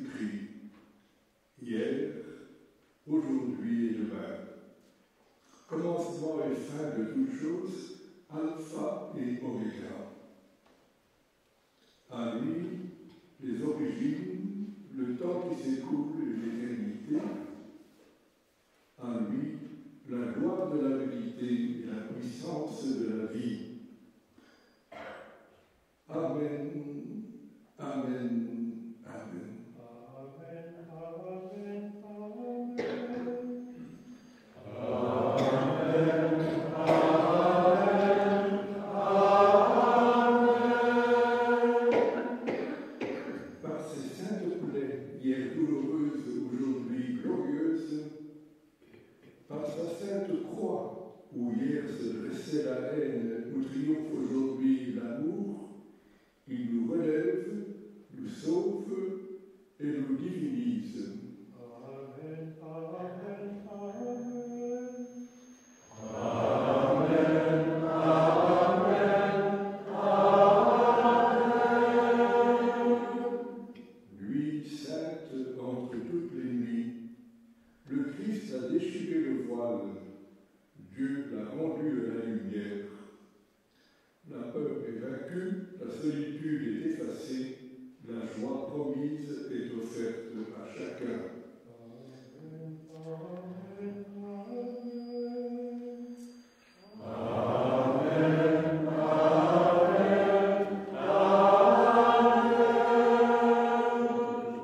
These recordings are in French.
Jésus-Christ, hier, aujourd'hui et demain, commencement et fin de toutes choses, alpha et oméga. À lui, les origines, le temps qui s'écoule et l'éternité. À lui, la gloire de la vérité et la puissance de la vie. Amen, amen, amen. Par ces saintes plaies, hier douloureuses, aujourd'hui glorieuses, par sa sainte croix, où hier se dressait la haine, où triomphe aujourd'hui l'amour, il nous relève, nous sauve et nous divinise. Amen, amen, amen. Amen, amen, amen. Nuit sainte entre toutes les nuits, le Christ a déchiré le voile, Dieu l'a rendu à la lumière. La peur est vaincue, la solitude est effacée, la joie promise est offerte à chacun. Amen, amen, amen. Amen, amen, amen.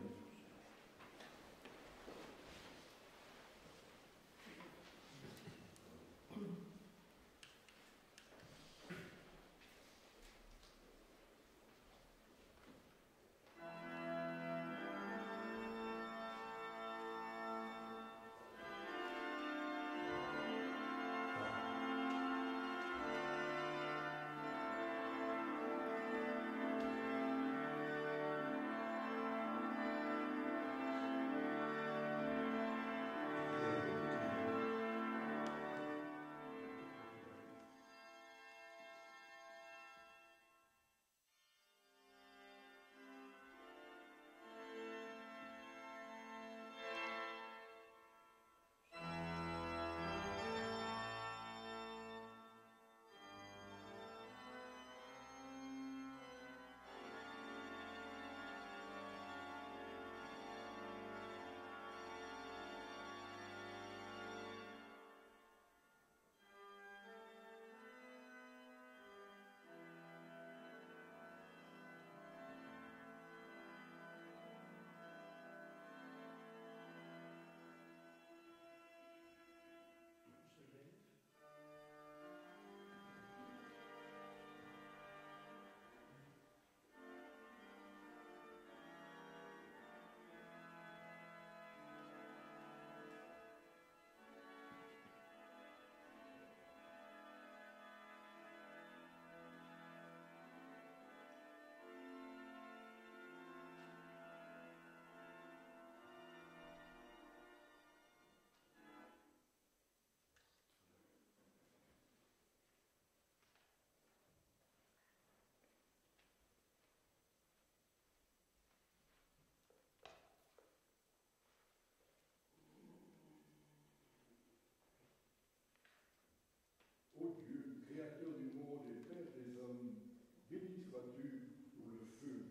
Ô Dieu, créateur du monde et Père des hommes, béni sois-tu pour le feu.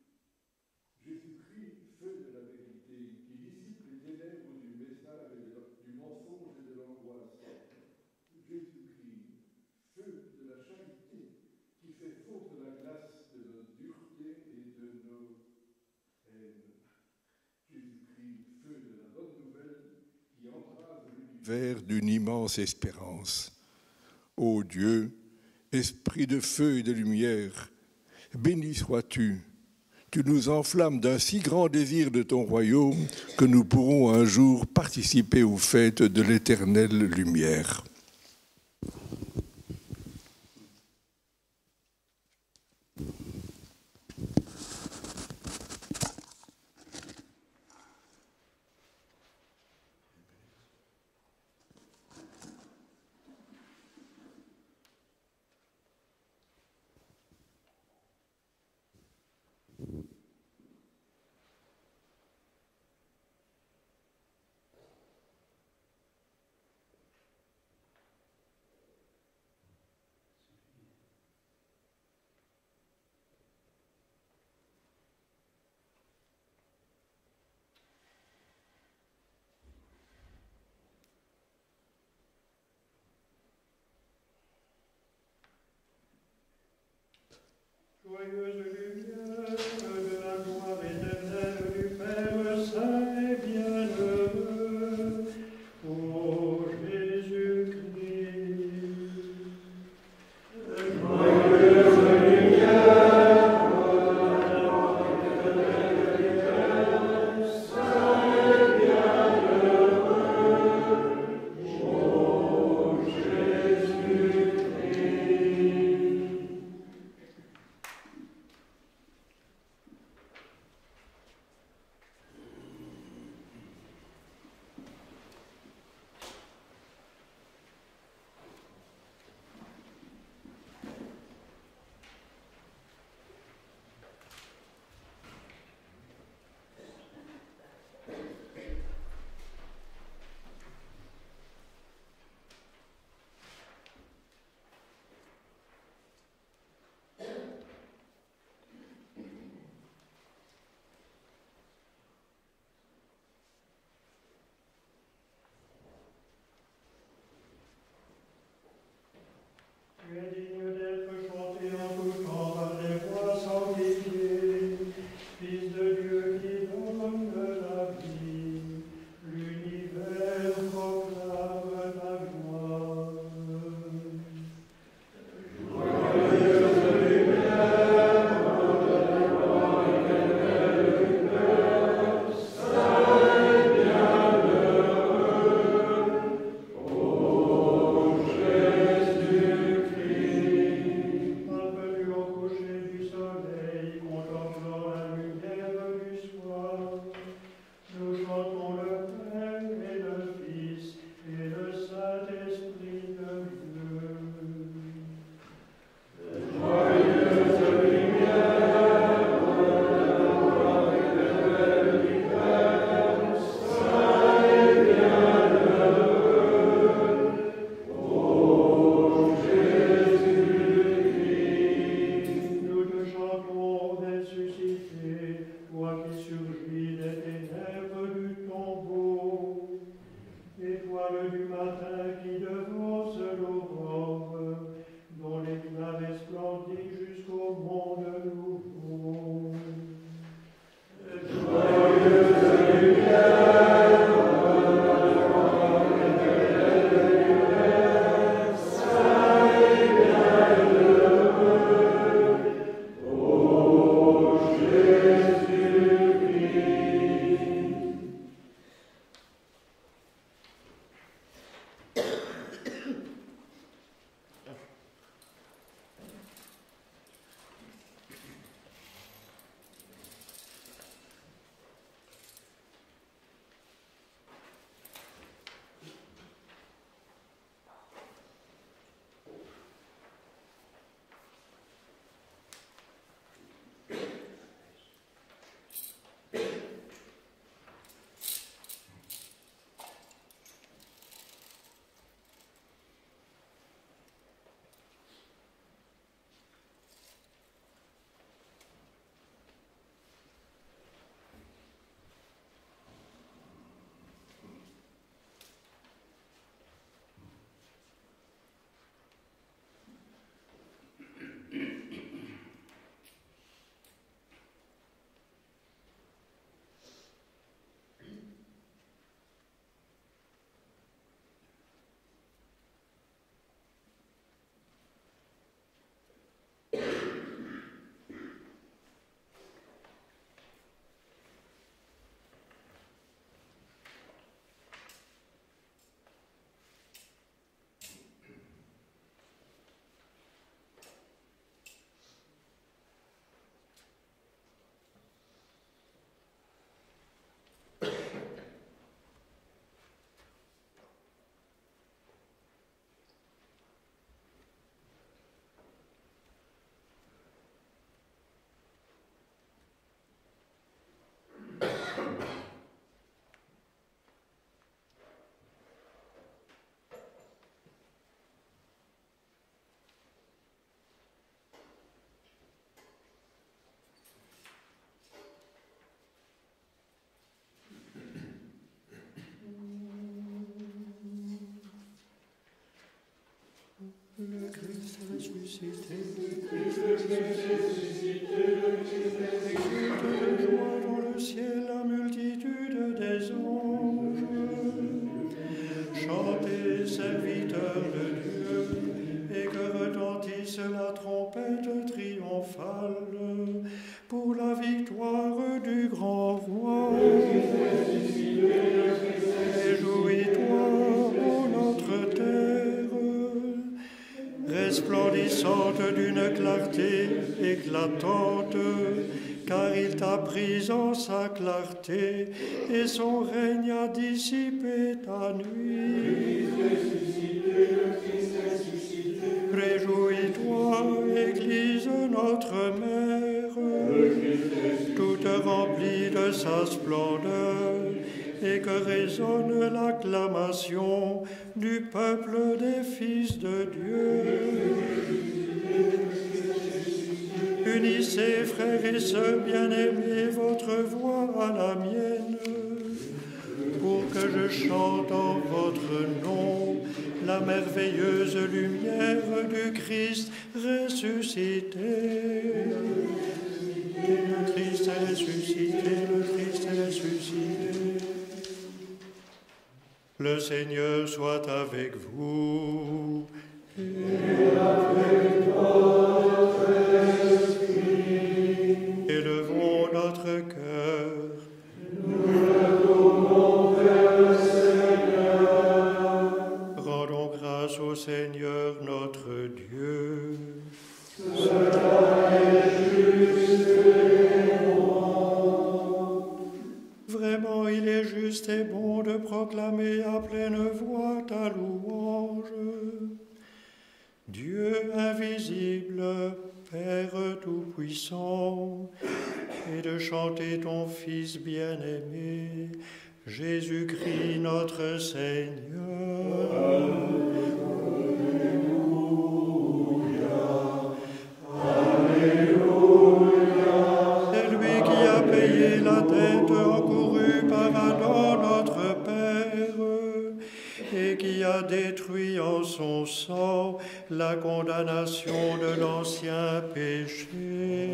Jésus-Christ, feu de la vérité, qui dissipe les ténèbres du message et du mensonge et de l'angoisse. Jésus-Christ, feu de la charité, qui fait fondre la glace de notre dureté et de nos haines. Jésus-Christ, feu de la bonne nouvelle, qui embrase l'univers d'une immense espérance. Ô Dieu, esprit de feu et de lumière, béni sois-tu. Tu nous enflammes d'un si grand désir de ton royaume que nous pourrons un jour participer aux fêtes de l'éternelle lumière. Nous Le Christ est ressuscité. De joie dans le ciel, la multitude des anges. Chantez, serviteurs de Dieu, et que retentisse la trompette triomphale pour la victoire du grand roi. Réjouis-toi, ô notre terre, resplendissante d'une clarté éclatante, car il t'a prise en sa clarté, et son règne a dissipé ta nuit. Réjouis-toi, Église notre mère, toute remplie de sa splendeur, et que résonne l'acclamation du peuple des fils de Dieu. Unissez, frères et sœurs bien-aimés, votre voix à la mienne, pour que je chante en votre nom la merveilleuse lumière du Christ ressuscité. Le Christ est ressuscité, le Christ est ressuscité. Le Seigneur soit avec vous. Et avec votre esprit. Élevons notre cœur. Nous le tournons vers le Seigneur. Rendons grâce au Seigneur notre Dieu. Cela est juste et bon. Vraiment, il est juste et bon de proclamer à pleine voix ta louange. Dieu invisible, Père tout-puissant, et de chanter ton Fils bien-aimé, Jésus-Christ notre Seigneur. C'est lui qui a payé la dette encourue par Adam notre Père, et qui a détruit en son sang la condamnation de l'ancien péché.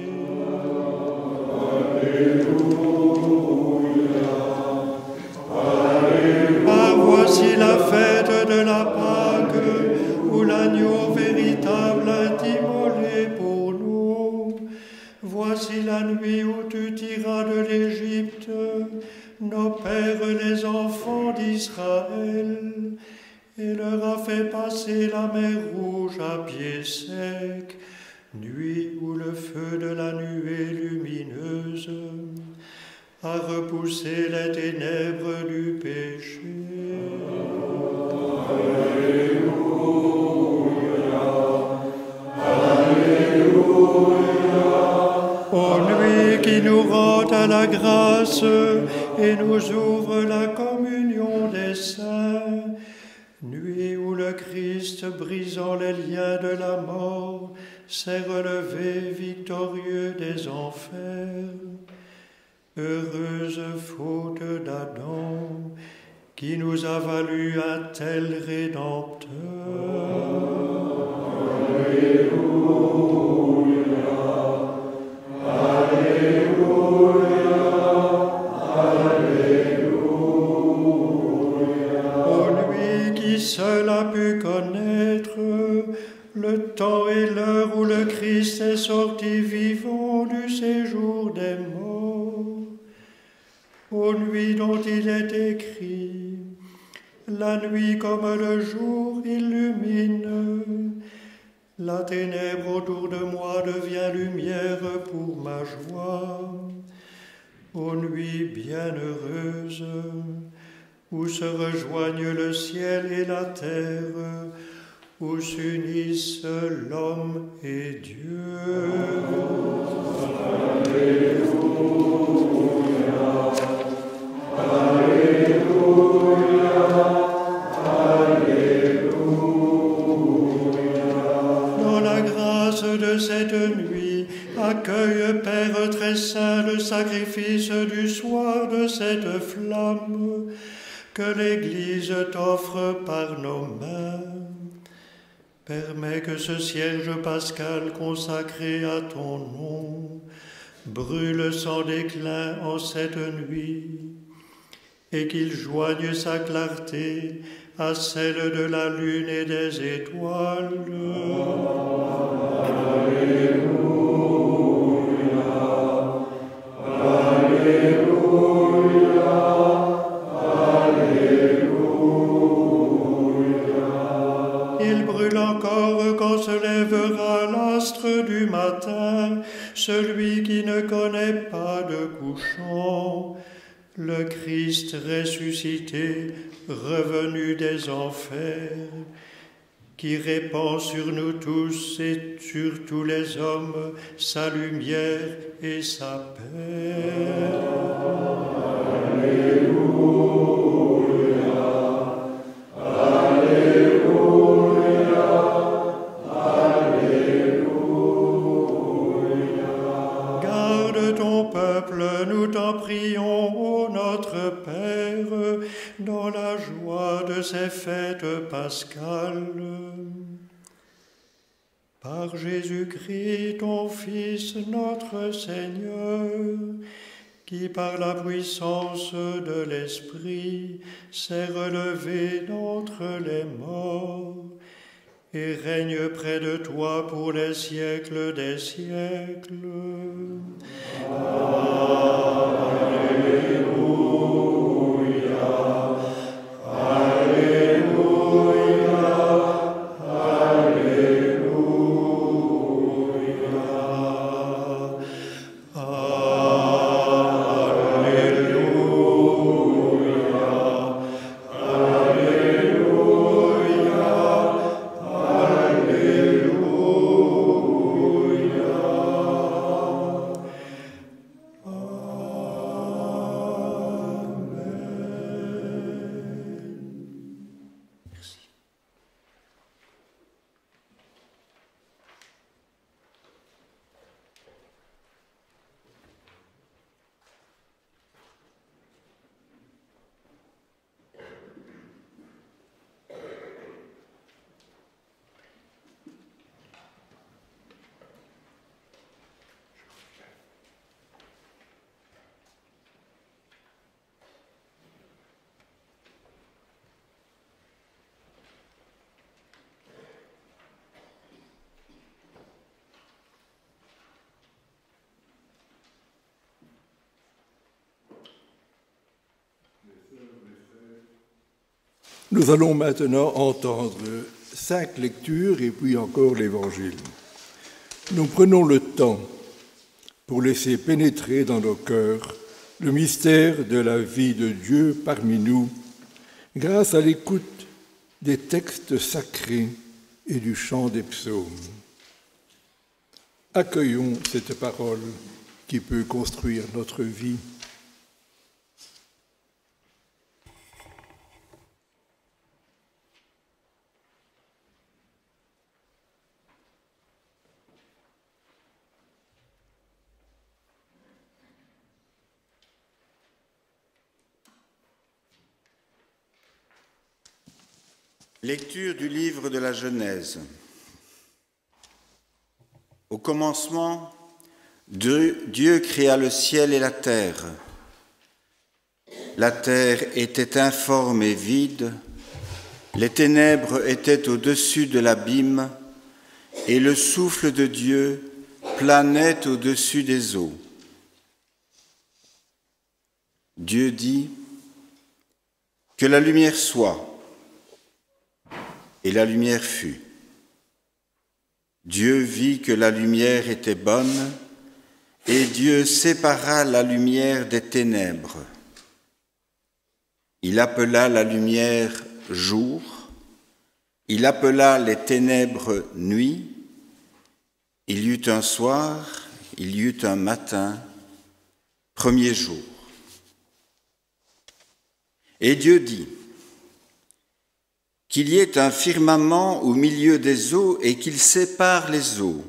Ah, voici la fête de la Pâque, où l'agneau véritable est immolé pour nous. Voici la nuit où tu tiras de l'Égypte nos pères les enfants d'Israël, et leur a fait passer la mer Rouge à pied sec, nuit où le feu de la nuée lumineuse a repoussé les ténèbres du péché. Alléluia, Alléluia. Ô nuit qui nous rend à la grâce et nous ouvre la communion des saints, nuit où le Christ, brisant les liens de la mort, s'est relevé victorieux des enfers. Heureuse faute d'Adam, qui nous a valu un tel Rédempteur. Alléluia, Alléluia, Alléluia. Ô lui qui seul a pu connaître le temps et l'heure où le Christ est sorti vivant du séjour des morts, ô nuit dont il est écrit, la nuit comme le jour illumine, la ténèbre autour de moi devient lumière pour ma joie. Ô nuit bienheureuse, où se rejoignent le ciel et la terre, où s'unissent l'homme et Dieu. Alléluia, Alléluia, Alléluia. Dans la grâce de cette nuit, accueille, Père très saint, le sacrifice du soir de cette flamme que l'Église t'offre par nos mains. Permets que ce cierge pascal consacré à ton nom brûle sans déclin en cette nuit, et qu'il joigne sa clarté à celle de la lune et des étoiles. Il brûle encore quand se lèvera l'astre du matin, celui qui ne connaît pas de couchant, le Christ ressuscité, revenu des enfers, qui répand sur nous tous et sur tous les hommes sa lumière et sa paix. Garde ton peuple, nous t'en prions, ô notre Père, dans la joie de ces fêtes pascales. Par Jésus-Christ, ton Fils, notre Seigneur, qui par la puissance de l'Esprit s'est relevé d'entre les morts et règne près de toi pour les siècles des siècles. Nous allons maintenant entendre 5 lectures et puis encore l'Évangile. Nous prenons le temps pour laisser pénétrer dans nos cœurs le mystère de la vie de Dieu parmi nous, grâce à l'écoute des textes sacrés et du chant des psaumes. Accueillons cette parole qui peut construire notre vie. Lecture du livre de la Genèse. Au commencement, Dieu créa le ciel et la terre. La terre était informe et vide, les ténèbres étaient au-dessus de l'abîme, et le souffle de Dieu planait au-dessus des eaux. Dieu dit : « Que la lumière soit ». Et la lumière fut. Dieu vit que la lumière était bonne, et Dieu sépara la lumière des ténèbres. Il appela la lumière jour, il appela les ténèbres nuit. Il y eut un soir, il y eut un matin, premier jour. Et Dieu dit : qu'il y ait un firmament au milieu des eaux et qu'il sépare les eaux.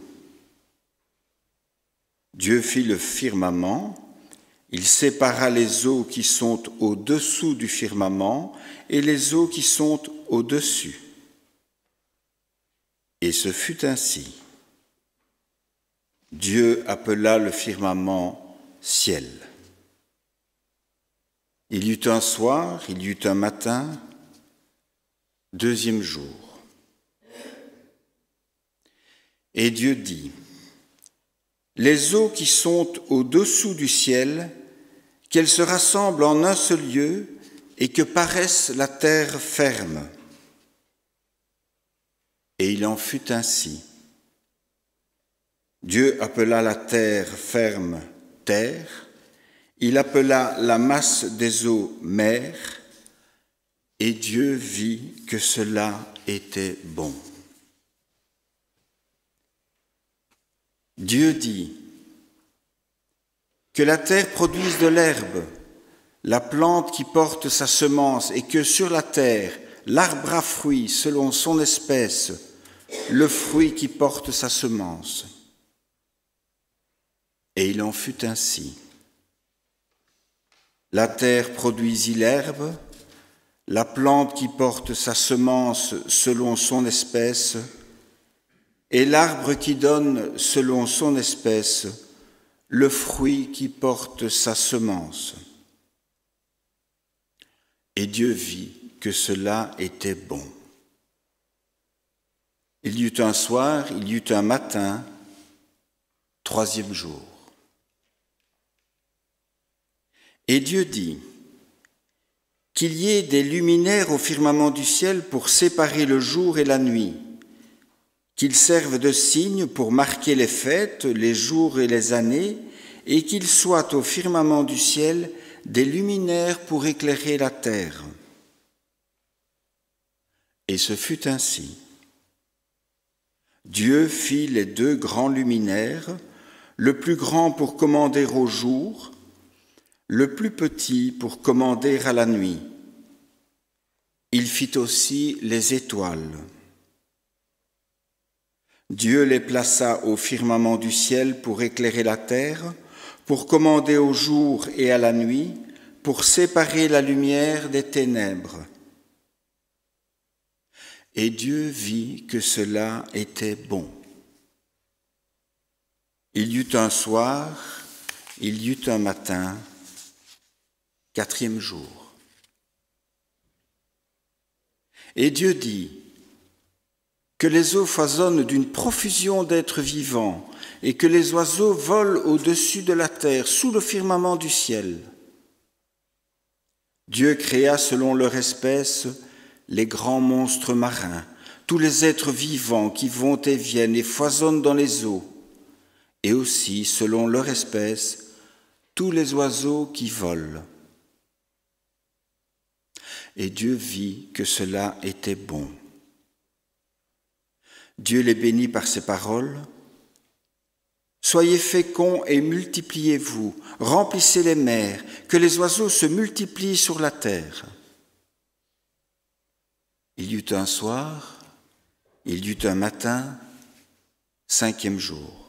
Dieu fit le firmament, il sépara les eaux qui sont au-dessous du firmament et les eaux qui sont au-dessus. Et ce fut ainsi. Dieu appela le firmament ciel. Il y eut un soir, il y eut un matin, deuxième jour. Et Dieu dit, les eaux qui sont au-dessous du ciel, qu'elles se rassemblent en un seul lieu et que paraisse la terre ferme. Et il en fut ainsi. Dieu appela la terre ferme terre, il appela la masse des eaux mer, et Dieu vit que cela était bon. Dieu dit, que la terre produise de l'herbe, la plante qui porte sa semence, et que sur la terre, l'arbre à fruits selon son espèce, le fruit qui porte sa semence. Et il en fut ainsi. La terre produisit l'herbe, la plante qui porte sa semence selon son espèce, et l'arbre qui donne selon son espèce le fruit qui porte sa semence. Et Dieu vit que cela était bon. Il y eut un soir, il y eut un matin, troisième jour. Et Dieu dit, qu'il y ait des luminaires au firmament du ciel pour séparer le jour et la nuit, qu'ils servent de signes pour marquer les fêtes, les jours et les années, et qu'ils soient au firmament du ciel des luminaires pour éclairer la terre. Et ce fut ainsi. Dieu fit les deux grands luminaires, le plus grand pour commander au jour, le plus petit pour commander à la nuit. Il fit aussi les étoiles. Dieu les plaça au firmament du ciel pour éclairer la terre, pour commander au jour et à la nuit, pour séparer la lumière des ténèbres. Et Dieu vit que cela était bon. Il y eut un soir, il y eut un matin, quatrième jour. Et Dieu dit, que les eaux foisonnent d'une profusion d'êtres vivants et que les oiseaux volent au-dessus de la terre, sous le firmament du ciel. Dieu créa selon leur espèce les grands monstres marins, tous les êtres vivants qui vont et viennent et foisonnent dans les eaux, et aussi, selon leur espèce, tous les oiseaux qui volent. Et Dieu vit que cela était bon. Dieu les bénit par ces paroles. Soyez féconds et multipliez-vous, remplissez les mers, que les oiseaux se multiplient sur la terre. Il y eut un soir, il y eut un matin, cinquième jour.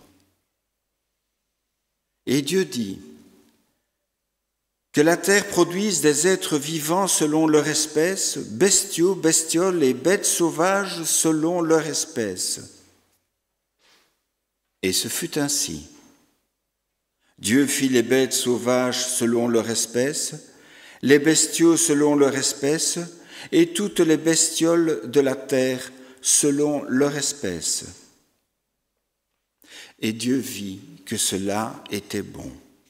Et Dieu dit, que la terre produise des êtres vivants selon leur espèce, bestiaux, bestioles et bêtes sauvages selon leur espèce. Et ce fut ainsi. Dieu fit les bêtes sauvages selon leur espèce, les bestiaux selon leur espèce, et toutes les bestioles de la terre selon leur espèce. Et Dieu vit que cela était bon.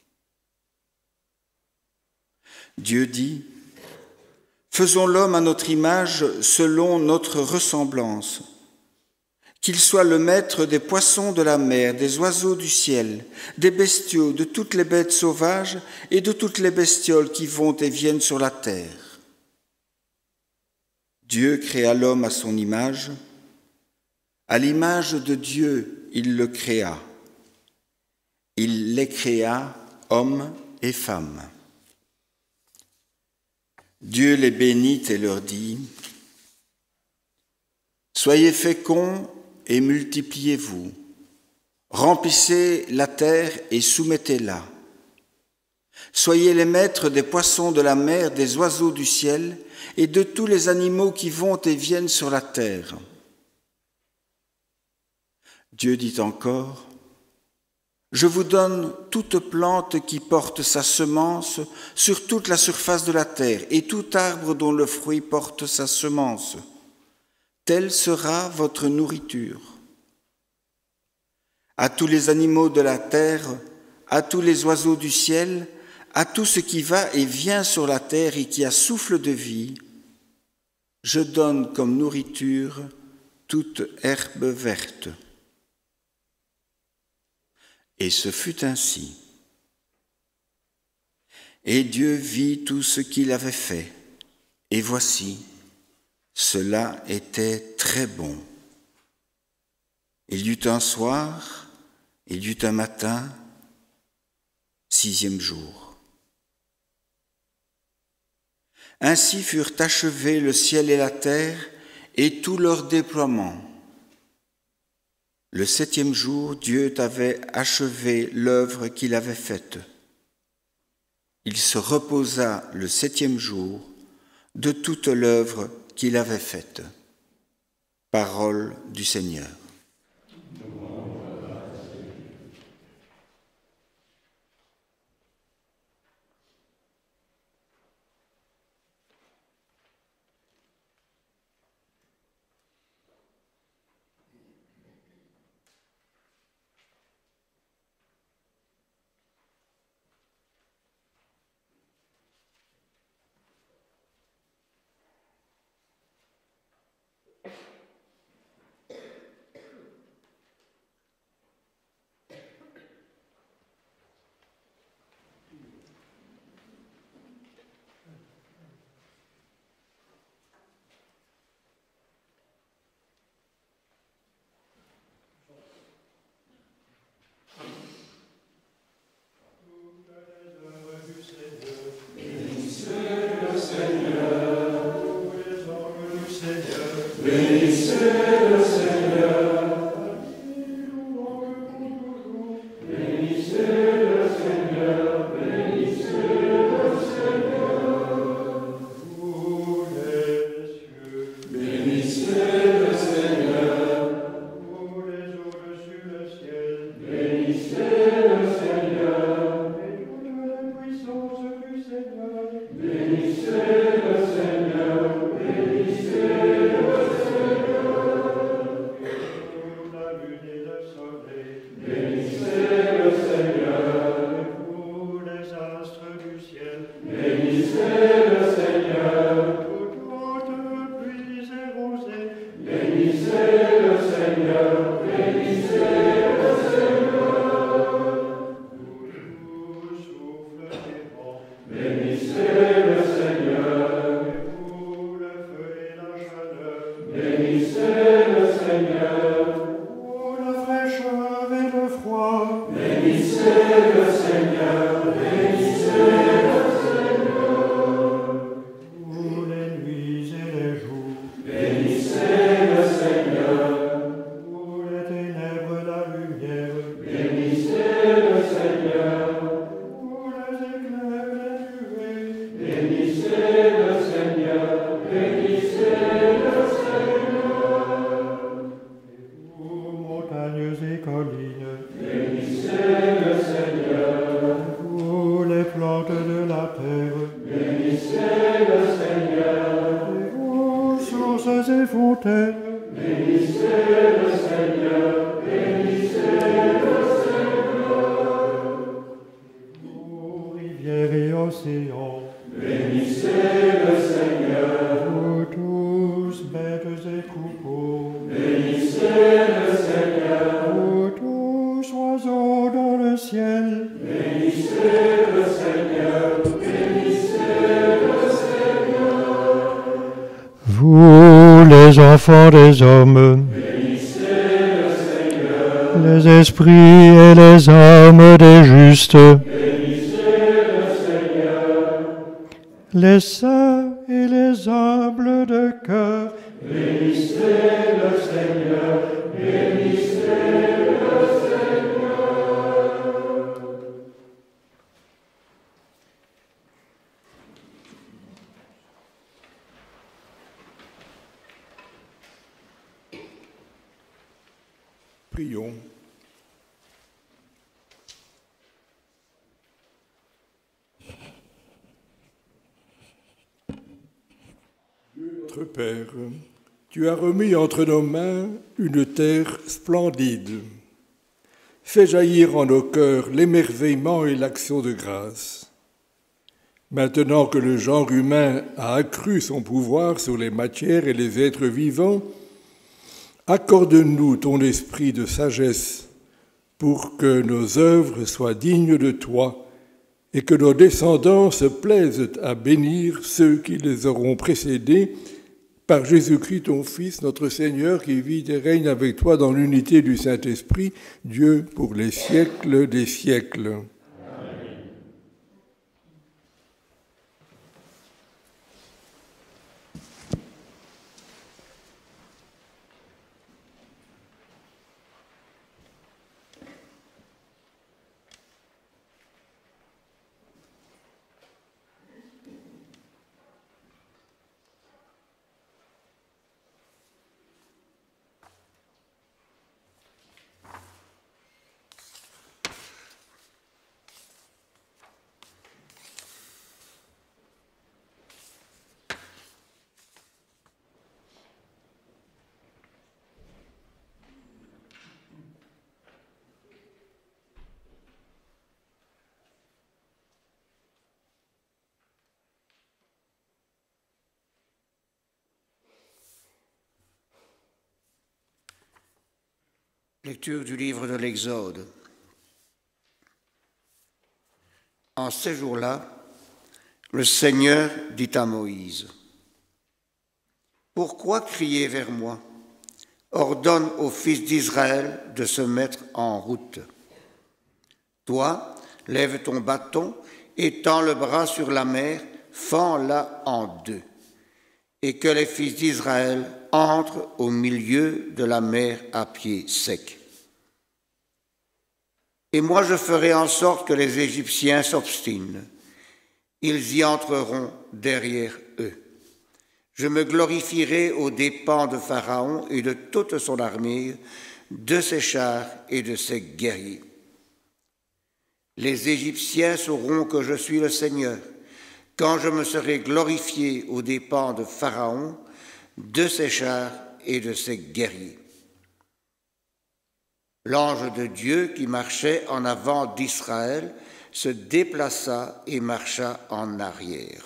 Dieu dit, faisons l'homme à notre image selon notre ressemblance, qu'il soit le maître des poissons de la mer, des oiseaux du ciel, des bestiaux, de toutes les bêtes sauvages et de toutes les bestioles qui vont et viennent sur la terre. Dieu créa l'homme à son image, à l'image de Dieu il le créa. Il les créa, hommes et femmes. Dieu les bénit et leur dit, « Soyez féconds et multipliez-vous, remplissez la terre et soumettez-la. Soyez les maîtres des poissons de la mer, des oiseaux du ciel et de tous les animaux qui vont et viennent sur la terre. Dieu dit encore, « Je vous donne toute plante qui porte sa semence sur toute la surface de la terre, et tout arbre dont le fruit porte sa semence. Telle sera votre nourriture. À tous les animaux de la terre, à tous les oiseaux du ciel, à tout ce qui va et vient sur la terre et qui a souffle de vie, je donne comme nourriture toute herbe verte. » Et ce fut ainsi. Et Dieu vit tout ce qu'il avait fait, et voici, cela était très bon. Il y eut un soir, il y eut un matin, 6e jour. Ainsi furent achevés le ciel et la terre et tout leur déploiement. Le 7e jour, Dieu avait achevé l'œuvre qu'il avait faite. Il se reposa le 7e jour de toute l'œuvre qu'il avait faite. Parole du Seigneur. Vous, les enfants des hommes, les esprits et les âmes des justes, les saints et les humbles de cœur, bénissez le Seigneur, bénissez le Seigneur. Prions. Dieu notre Père, tu as remis entre nos mains une terre splendide. Fais jaillir en nos cœurs l'émerveillement et l'action de grâce. Maintenant que le genre humain a accru son pouvoir sur les matières et les êtres vivants, accorde-nous ton esprit de sagesse pour que nos œuvres soient dignes de toi et que nos descendants se plaisent à bénir ceux qui les auront précédés par Jésus-Christ, ton Fils, notre Seigneur, qui vit et règne avec toi dans l'unité du Saint-Esprit, Dieu pour les siècles des siècles. Lecture du livre de l'Exode. En ces jours-là, le Seigneur dit à Moïse, « Pourquoi crier vers moi? Ordonne aux fils d'Israël de se mettre en route. Toi, lève ton bâton, étends le bras sur la mer, fends-la en deux, et que les fils d'Israël entrent au milieu de la mer à pied sec. Et moi je ferai en sorte que les Égyptiens s'obstinent. Ils y entreront derrière eux. Je me glorifierai aux dépens de Pharaon et de toute son armée, de ses chars et de ses guerriers. Les Égyptiens sauront que je suis le Seigneur, quand je me serai glorifié aux dépens de Pharaon, de ses chars et de ses guerriers. » L'ange de Dieu qui marchait en avant d'Israël se déplaça et marcha en arrière.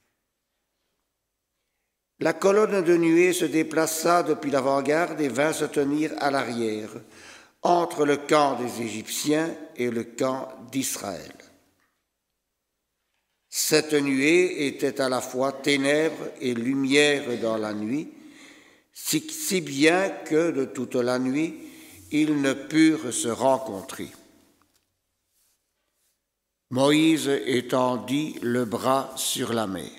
La colonne de nuée se déplaça depuis l'avant-garde et vint se tenir à l'arrière, entre le camp des Égyptiens et le camp d'Israël. Cette nuée était à la fois ténèbres et lumière dans la nuit, si bien que de toute la nuit, ils ne purent se rencontrer. Moïse étendit le bras sur la mer.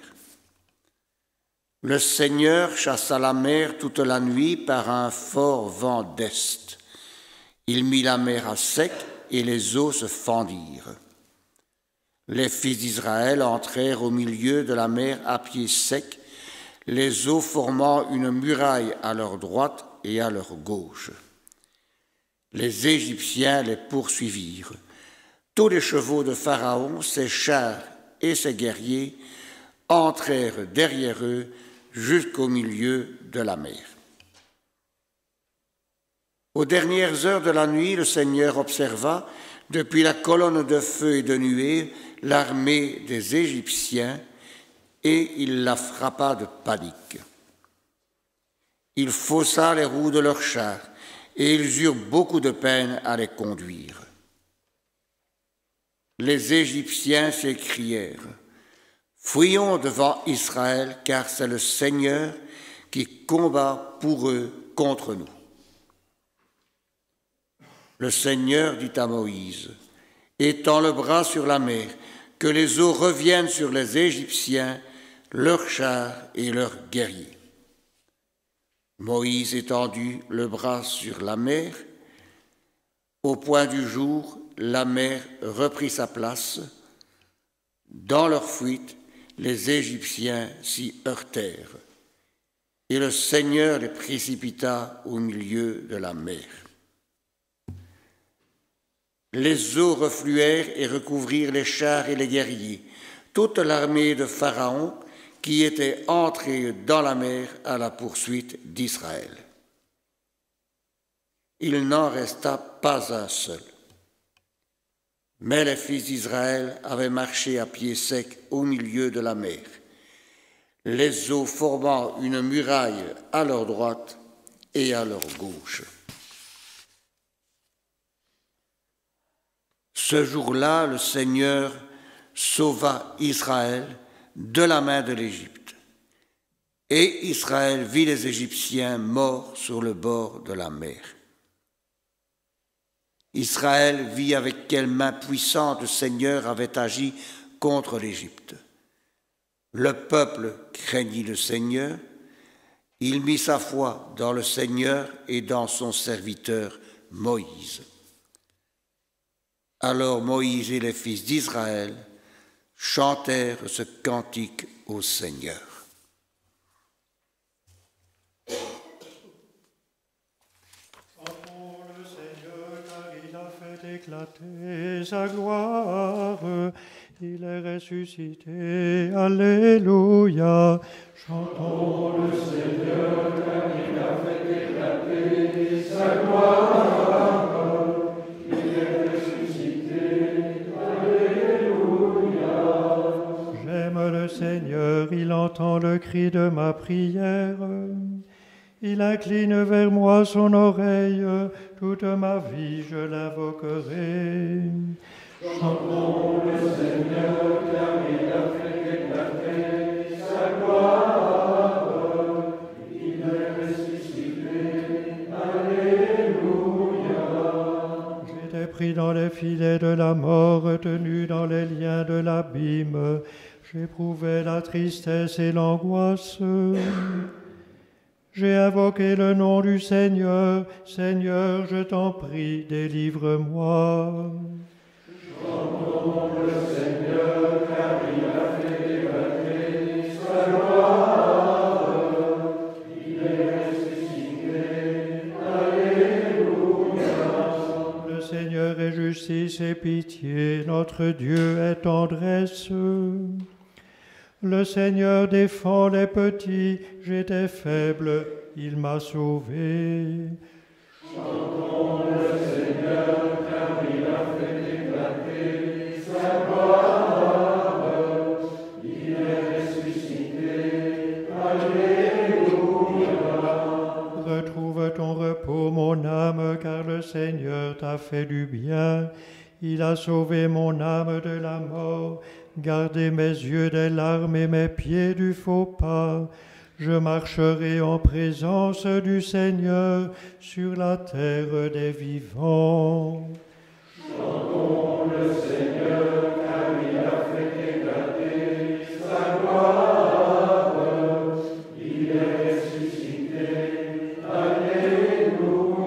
Le Seigneur chassa la mer toute la nuit par un fort vent d'est. Il mit la mer à sec et les eaux se fendirent. Les fils d'Israël entrèrent au milieu de la mer à pied sec, les eaux formant une muraille à leur droite et à leur gauche. Les Égyptiens les poursuivirent. Tous les chevaux de Pharaon, ses chars et ses guerriers entrèrent derrière eux jusqu'au milieu de la mer. Aux dernières heures de la nuit, le Seigneur observa, depuis la colonne de feu et de nuée, l'armée des Égyptiens, et il la frappa de panique. Il faussa les roues de leurs chars, et ils eurent beaucoup de peine à les conduire. Les Égyptiens s'écrièrent, « Fuyons devant Israël, car c'est le Seigneur qui combat pour eux contre nous. » Le Seigneur dit à Moïse, « Étends le bras sur la mer, que les eaux reviennent sur les Égyptiens, leurs chars et leurs guerriers. » Moïse étendit le bras sur la mer. Au point du jour, la mer reprit sa place. Dans leur fuite, les Égyptiens s'y heurtèrent, et le Seigneur les précipita au milieu de la mer. Les eaux refluèrent et recouvrirent les chars et les guerriers, toute l'armée de Pharaon qui était entrée dans la mer à la poursuite d'Israël. Il n'en resta pas un seul. Mais les fils d'Israël avaient marché à pied sec au milieu de la mer, les eaux formant une muraille à leur droite et à leur gauche. Ce jour-là, le Seigneur sauva Israël de la main de l'Égypte. Et Israël vit les Égyptiens morts sur le bord de la mer. Israël vit avec quelle main puissante le Seigneur avait agi contre l'Égypte. Le peuple craignit le Seigneur, il mit sa foi dans le Seigneur et dans son serviteur Moïse. Alors Moïse et les fils d'Israël chantèrent ce cantique au Seigneur. Chantons le Seigneur car il a fait éclater sa gloire. Il est ressuscité, alléluia. Chantons le Seigneur car il a fait éclater sa gloire. Il est ressuscité, alléluia. J'aime le Seigneur, il entend le cri de ma prière. Il incline vers moi son oreille, toute ma vie je l'invoquerai. Chantons le Seigneur car il a fait éclater sa gloire. Il est ressuscité, alléluia. J'étais pris dans les filets de la mort, retenu dans les liens de l'abîme. J'éprouvais la tristesse et l'angoisse. J'ai invoqué le nom du Seigneur. Seigneur, je t'en prie, délivre-moi. Chantons le Seigneur, car il a fait éclater sa gloire. Il est ressuscité, alléluia. Le Seigneur est justice et pitié, notre Dieu est tendresse. Le Seigneur défend les petits, j'étais faible, il m'a sauvé. Chantons le Seigneur, car il a fait éclater sa gloire. Il est ressuscité, alléluia. Retrouve ton repos, mon âme, car le Seigneur t'a fait du bien. Il a sauvé mon âme de la mort. Gardez mes yeux des larmes et mes pieds du faux pas. Je marcherai en présence du Seigneur sur la terre des vivants. Chantons le Seigneur, car il a fait éclater sa gloire. Il est ressuscité, alléluia.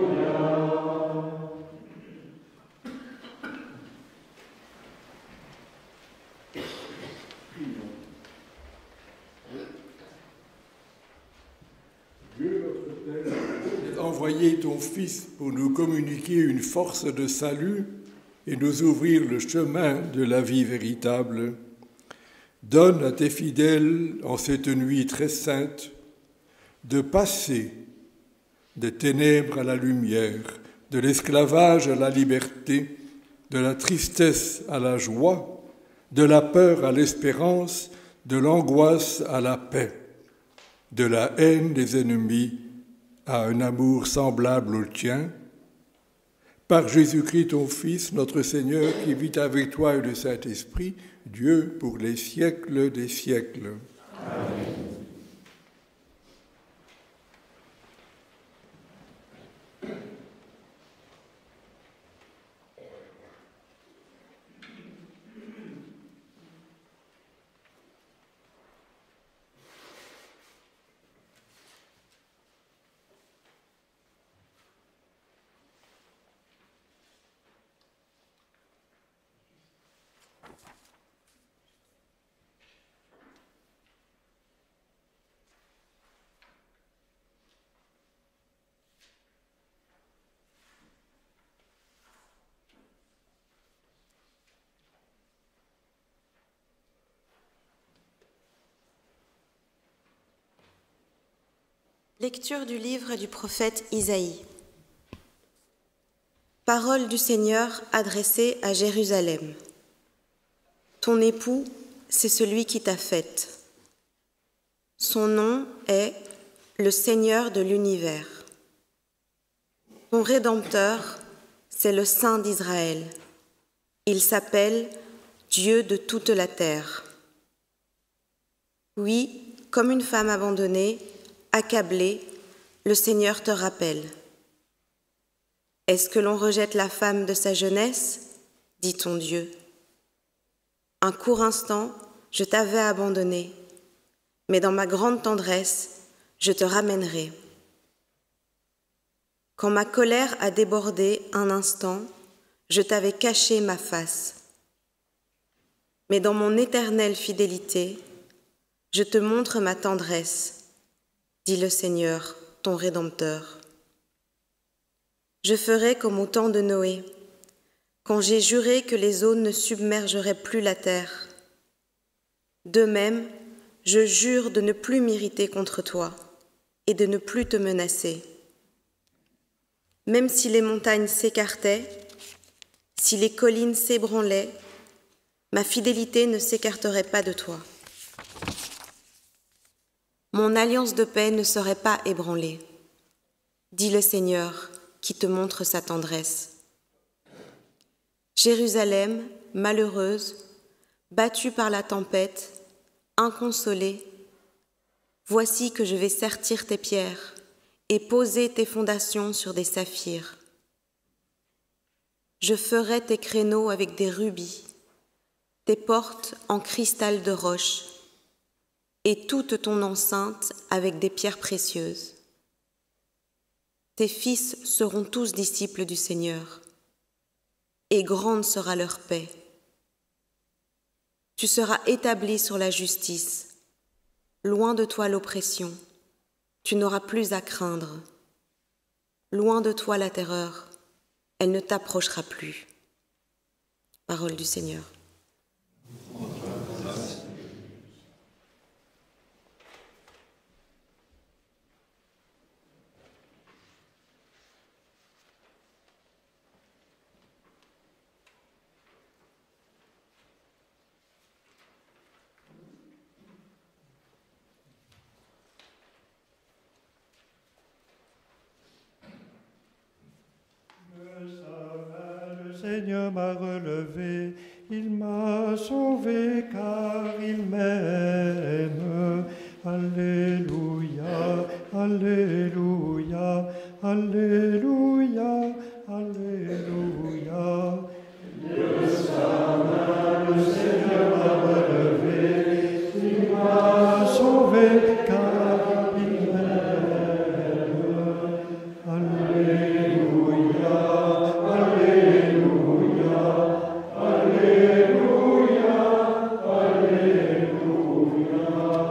Envoyer ton Fils pour nous communiquer une force de salut et nous ouvrir le chemin de la vie véritable. Donne à tes fidèles, en cette nuit très sainte, de passer des ténèbres à la lumière, de l'esclavage à la liberté, de la tristesse à la joie, de la peur à l'espérance, de l'angoisse à la paix, de la haine des ennemis à un amour semblable au tien, par Jésus-Christ ton Fils, notre Seigneur, qui vit avec toi et le Saint-Esprit, Dieu pour les siècles des siècles. Amen. Lecture du livre du prophète Isaïe. Parole du Seigneur adressée à Jérusalem. Ton époux, c'est celui qui t'a faite. Son nom est le Seigneur de l'univers. Ton Rédempteur, c'est le Saint d'Israël. Il s'appelle Dieu de toute la terre. Oui, comme une femme abandonnée, accablée, le Seigneur te rappelle. Est-ce que l'on rejette la femme de sa jeunesse ? Dit ton Dieu. Un court instant, je t'avais abandonné, mais dans ma grande tendresse, je te ramènerai. Quand ma colère a débordé un instant, je t'avais caché ma face. Mais dans mon éternelle fidélité, je te montre ma tendresse, dit le Seigneur, ton Rédempteur. Je ferai comme au temps de Noé, quand j'ai juré que les eaux ne submergeraient plus la terre. De même, je jure de ne plus m'irriter contre toi et de ne plus te menacer. Même si les montagnes s'écartaient, si les collines s'ébranlaient, ma fidélité ne s'écarterait pas de toi. Mon alliance de paix ne serait pas ébranlée, dit le Seigneur qui te montre sa tendresse. Jérusalem, malheureuse, battue par la tempête, inconsolée, voici que je vais sertir tes pierres et poser tes fondations sur des saphirs. Je ferai tes créneaux avec des rubis, tes portes en cristal de roche, et toute ton enceinte avec des pierres précieuses. Tes fils seront tous disciples du Seigneur, et grande sera leur paix. Tu seras établi sur la justice, loin de toi l'oppression, tu n'auras plus à craindre. Loin de toi la terreur, elle ne t'approchera plus. Parole du Seigneur. Le Seigneur m'a relevé, il m'a sauvé car il m'aime. Alléluia, alléluia, alléluia, alléluia. Le Seigneur m'a relevé, il m'a sauvé car il m'aime. Alléluia, alléluia, alléluia, alléluia.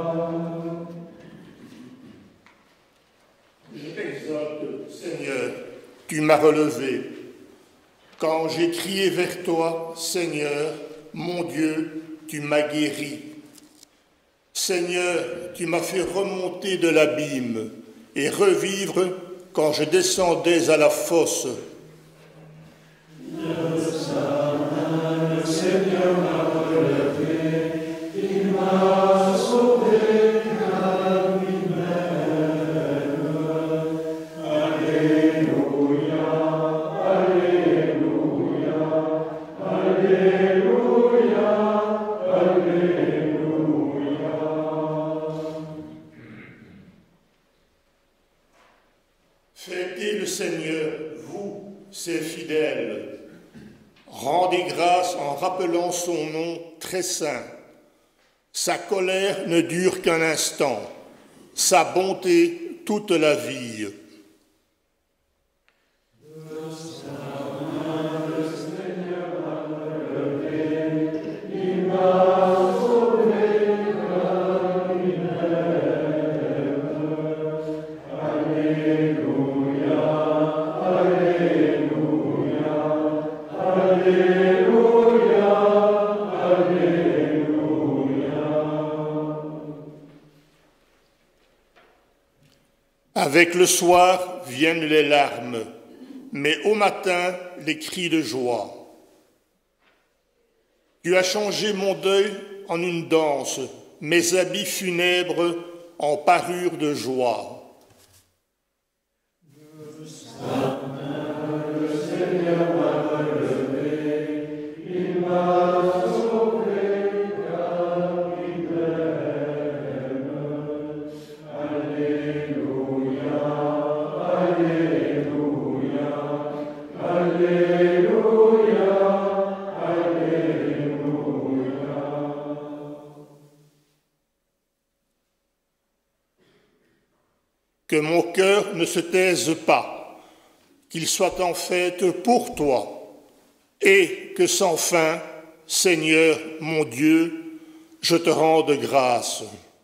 Je t'exalte, Seigneur, tu m'as relevé. Quand j'ai crié vers toi, Seigneur, mon Dieu, tu m'as guéri. Seigneur, tu m'as fait remonter de l'abîme et revivre quand je descendais à la fosse. Le Seigneur m'a relevé, il m'a sauvé car il m'aime. Alléluia, alléluia, alléluia, alléluia. Fêtez le Seigneur, vous, ses fidèles. Rendez grâce en rappelant son nom très saint. Sa colère ne dure qu'un instant, sa bonté toute la vie. Avec le soir viennent les larmes, mais au matin, les cris de joie. Tu as changé mon deuil en une danse, mes habits funèbres en parure de joie. Que mon cœur ne se taise pas, qu'il soit en fête pour toi, et que sans fin, Seigneur mon Dieu, je te rende grâce.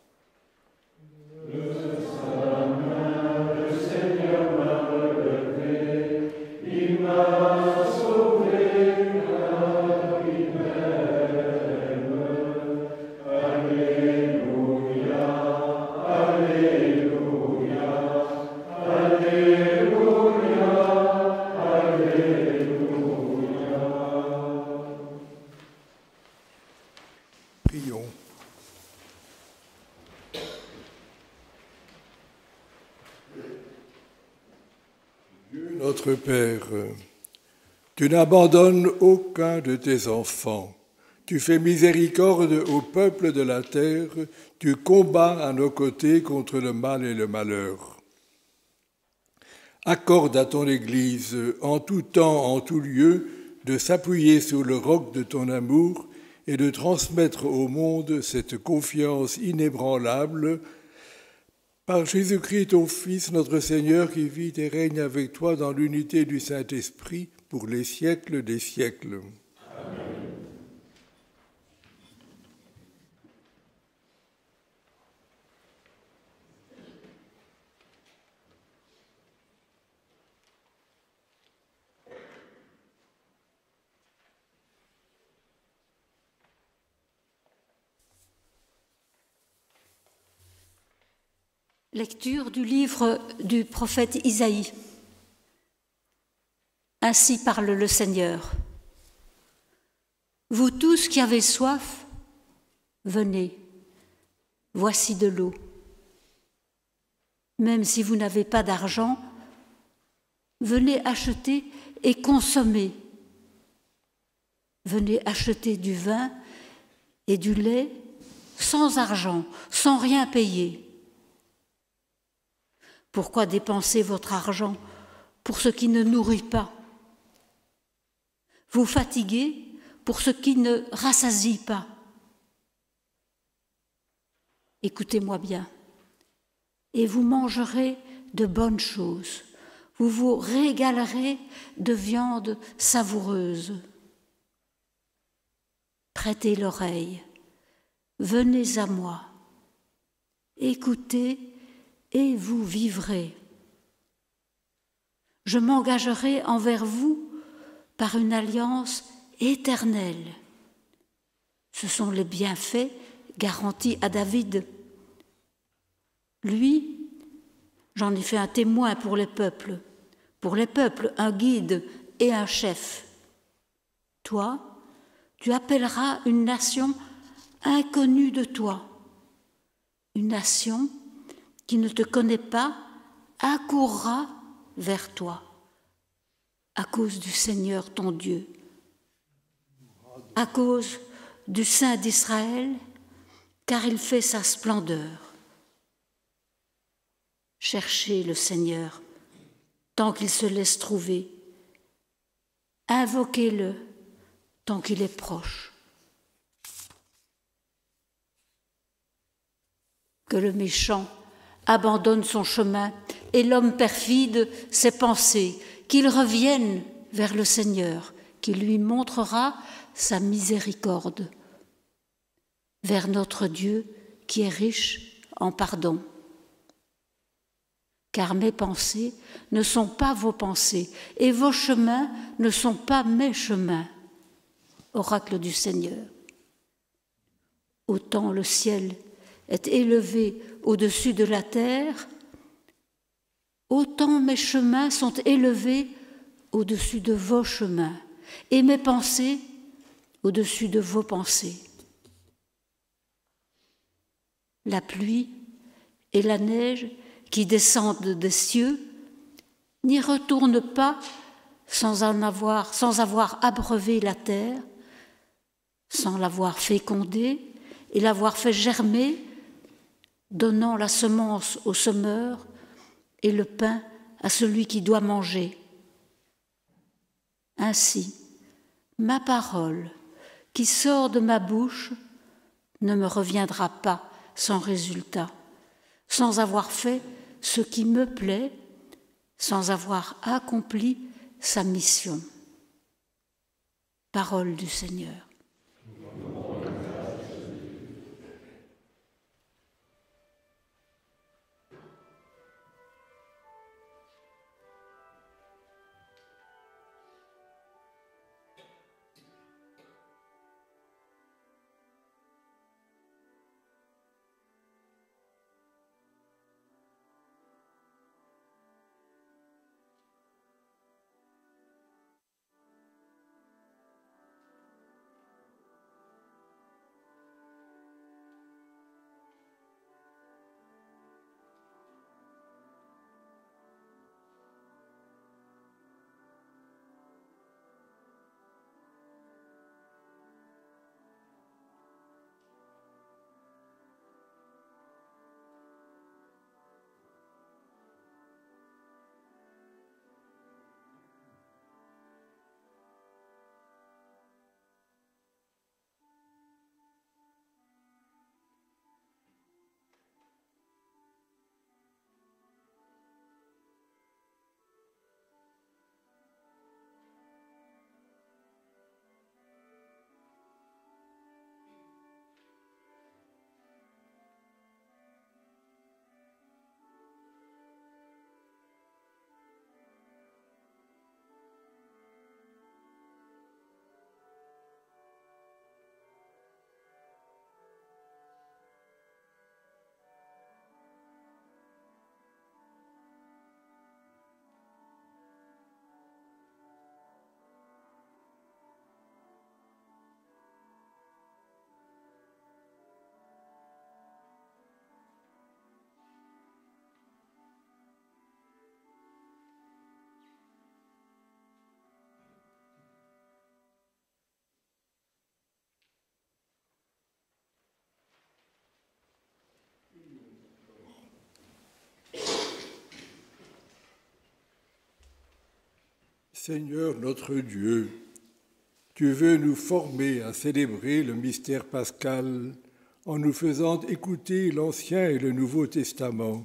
Prions. Dieu notre Père, tu n'abandonnes aucun de tes enfants. Tu fais miséricorde au peuple de la terre. Tu combats à nos côtés contre le mal et le malheur. Accorde à ton Église, en tout temps, en tout lieu, de s'appuyer sur le roc de ton amour et de transmettre au monde cette confiance inébranlable par Jésus-Christ, ton Fils, notre Seigneur, qui vit et règne avec toi dans l'unité du Saint-Esprit pour les siècles des siècles. Amen. Lecture du livre du prophète Isaïe. Ainsi parle le Seigneur. Vous tous qui avez soif, venez, voici de l'eau. Même si vous n'avez pas d'argent, venez acheter et consommer. Venez acheter du vin et du lait sans argent, sans rien payer. Pourquoi dépenser votre argent pour ce qui ne nourrit pas? Vous fatiguez pour ce qui ne rassasie pas? Écoutez-moi bien, et vous mangerez de bonnes choses. Vous vous régalerez de viande savoureuse. Prêtez l'oreille, venez à moi, écoutez et vous vivrez. Je m'engagerai envers vous par une alliance éternelle. Ce sont les bienfaits garantis à David. Lui, j'en ai fait un témoin pour les peuples, un guide et un chef. Toi, tu appelleras une nation inconnue de toi, une nation qui ne te connaît pas accourra vers toi à cause du Seigneur ton Dieu, à cause du Saint d'Israël, car il fait sa splendeur. Cherchez le Seigneur tant qu'il se laisse trouver, invoquez-le tant qu'il est proche. Que le méchant abandonne son chemin et l'homme perfide ses pensées, qu'il revienne vers le Seigneur, qui lui montrera sa miséricorde, vers notre Dieu qui est riche en pardon. Car mes pensées ne sont pas vos pensées et vos chemins ne sont pas mes chemins. Oracle du Seigneur. Autant le ciel est élevé au-dessus de la terre, autant mes chemins sont élevés au-dessus de vos chemins, et mes pensées au-dessus de vos pensées. La pluie et la neige qui descendent des cieux n'y retournent pas sans avoir abreuvé la terre, sans l'avoir fécondée et l'avoir fait germer, donnant la semence au semeur et le pain à celui qui doit manger. Ainsi, ma parole qui sort de ma bouche ne me reviendra pas sans résultat, sans avoir fait ce qui me plaît, sans avoir accompli sa mission. Parole du Seigneur. Seigneur notre Dieu, tu veux nous former à célébrer le mystère pascal en nous faisant écouter l'Ancien et le Nouveau Testament.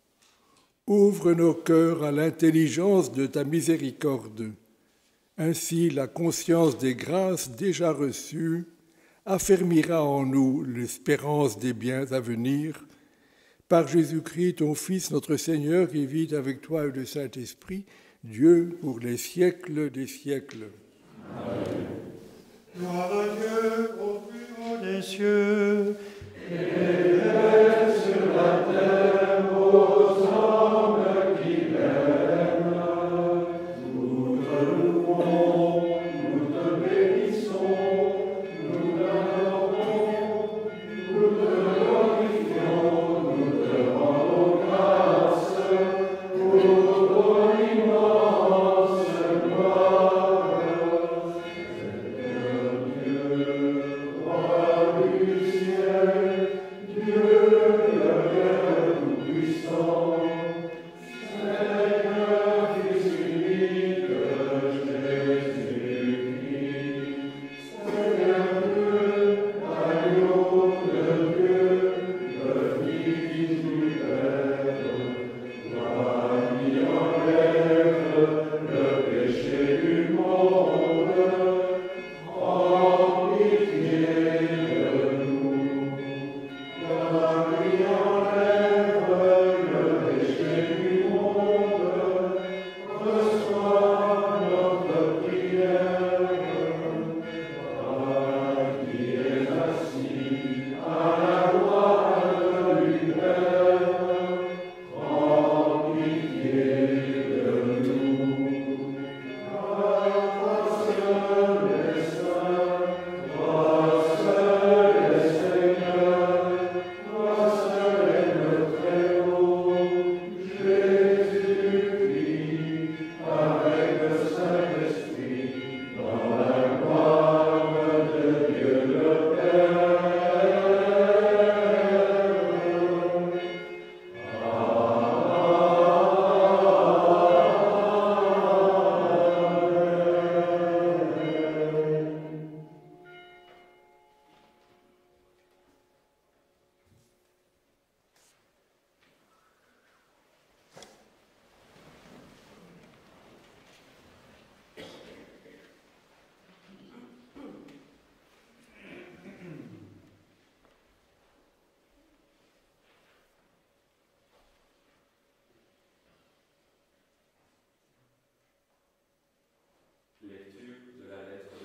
Ouvre nos cœurs à l'intelligence de ta miséricorde. Ainsi, la conscience des grâces déjà reçues affermira en nous l'espérance des biens à venir. Par Jésus-Christ, ton Fils, notre Seigneur, qui vit avec toi et le Saint-Esprit, Dieu pour les siècles des siècles. Amen. Gloire à Dieu au plus haut des cieux, et sur la terre aux hommes qui l'aiment. Nous te louons, nous te bénissons, nous t'adorons, nous te glorifions, nous te rendons grâce pour ton immense gloire. Seigneur Dieu, roi du ciel, Dieu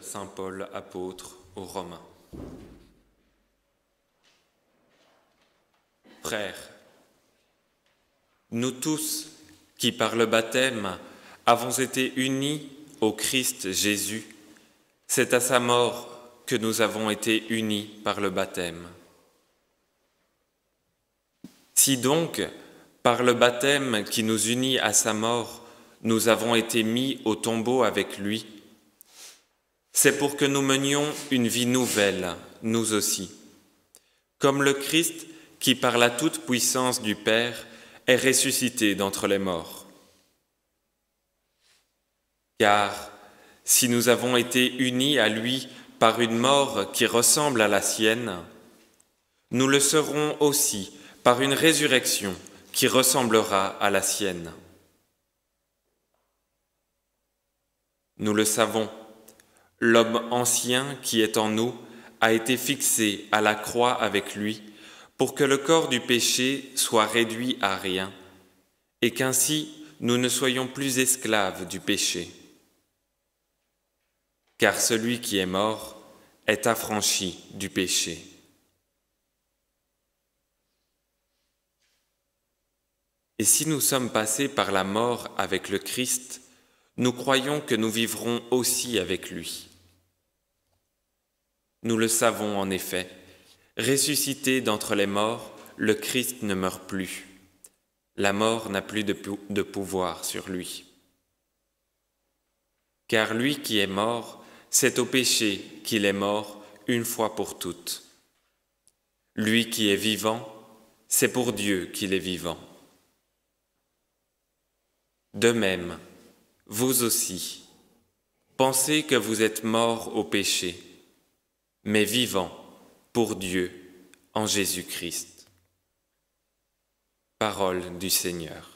Saint Paul, apôtre aux Romains. Frères, nous tous qui par le baptême avons été unis au Christ Jésus, c'est à sa mort que nous avons été unis par le baptême. Si donc, par le baptême qui nous unit à sa mort, nous avons été mis au tombeau avec lui, c'est pour que nous menions une vie nouvelle, nous aussi, comme le Christ qui, par la toute-puissance du Père, est ressuscité d'entre les morts. Car si nous avons été unis à lui par une mort qui ressemble à la sienne, nous le serons aussi par une résurrection qui ressemblera à la sienne. Nous le savons, l'homme ancien qui est en nous a été fixé à la croix avec lui pour que le corps du péché soit réduit à rien et qu'ainsi nous ne soyons plus esclaves du péché. Car celui qui est mort est affranchi du péché. Et si nous sommes passés par la mort avec le Christ, nous croyons que nous vivrons aussi avec lui. Nous le savons en effet, ressuscité d'entre les morts, le Christ ne meurt plus. La mort n'a plus de pouvoir sur lui. Car lui qui est mort, c'est au péché qu'il est mort une fois pour toutes. Lui qui est vivant, c'est pour Dieu qu'il est vivant. De même, vous aussi, pensez que vous êtes morts au péché, mais vivants pour Dieu en Jésus-Christ. Parole du Seigneur.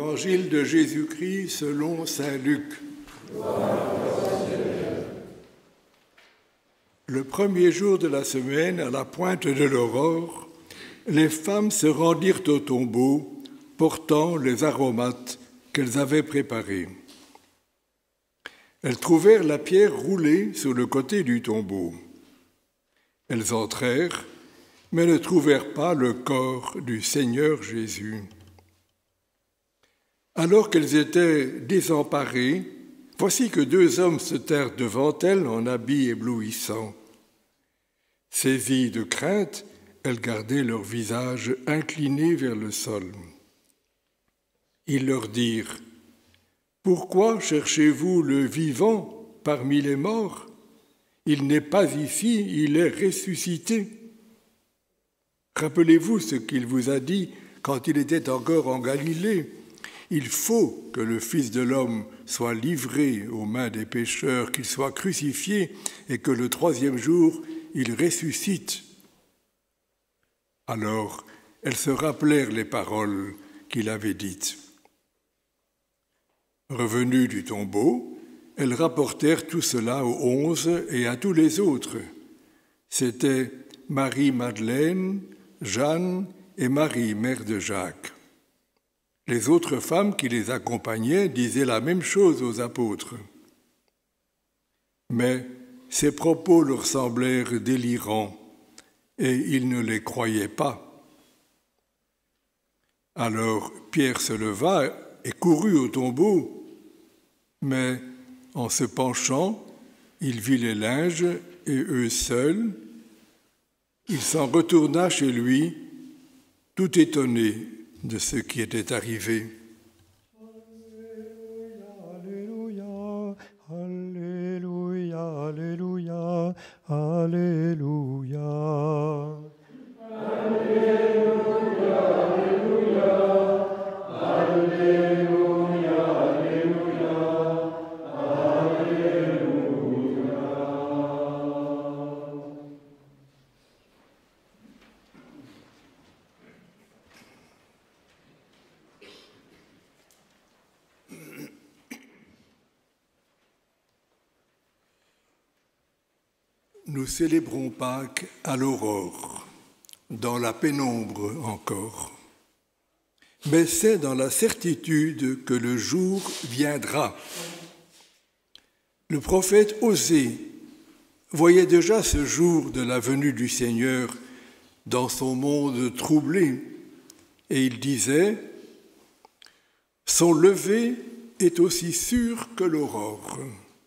Évangile de Jésus-Christ selon saint Luc. Le premier jour de la semaine, à la pointe de l'aurore, les femmes se rendirent au tombeau, portant les aromates qu'elles avaient préparés. Elles trouvèrent la pierre roulée sur le côté du tombeau. Elles entrèrent, mais ne trouvèrent pas le corps du Seigneur Jésus. Alors qu'elles étaient désemparées, voici que 2 hommes se tinrent devant elles en habits éblouissants. Saisies de crainte, elles gardaient leur visage incliné vers le sol. Ils leur dirent : « Pourquoi cherchez-vous le vivant parmi les morts ? Il n'est pas ici, il est ressuscité. Rappelez-vous ce qu'il vous a dit quand il était encore en Galilée. Il faut que le Fils de l'homme soit livré aux mains des pécheurs, qu'il soit crucifié et que le 3e jour, il ressuscite. » Alors, elles se rappelèrent les paroles qu'il avait dites. Revenues du tombeau, elles rapportèrent tout cela aux 11 et à tous les autres. C'étaient Marie-Madeleine, Jeanne et Marie, mère de Jacques. Les autres femmes qui les accompagnaient disaient la même chose aux apôtres. Mais ces propos leur semblèrent délirants et ils ne les croyaient pas. Alors Pierre se leva et courut au tombeau, mais en se penchant, il vit les linges et eux seuls. Il s'en retourna chez lui, tout étonné de ce qui était arrivé. Alléluia, Alléluia, Alléluia, Alléluia. Alléluia, Alléluia, Alléluia, Alléluia, Alléluia. Nous célébrons Pâques à l'aurore, dans la pénombre encore. Mais c'est dans la certitude que le jour viendra. Le prophète Osée voyait déjà ce jour de la venue du Seigneur dans son monde troublé, et il disait : « Son lever est aussi sûr que l'aurore. »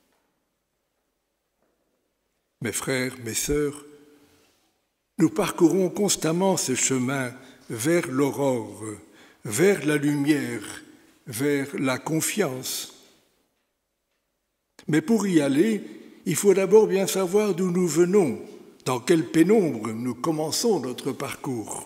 Mes frères, mes sœurs, nous parcourons constamment ce chemin vers l'aurore, vers la lumière, vers la confiance. Mais pour y aller, il faut d'abord bien savoir d'où nous venons, dans quelle pénombre nous commençons notre parcours.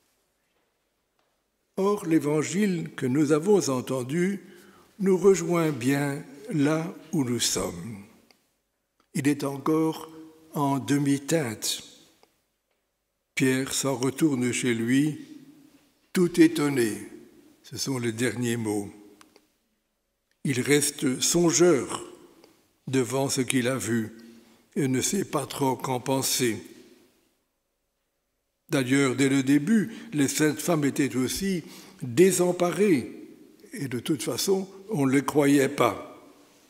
Or, l'évangile que nous avons entendu nous rejoint bien là où nous sommes. Il est encore en demi-teinte. Pierre s'en retourne chez lui, tout étonné. Ce sont les derniers mots. Il reste songeur devant ce qu'il a vu et ne sait pas trop qu'en penser. D'ailleurs, dès le début, les saintes femmes étaient aussi désemparées et de toute façon, on ne les croyait pas.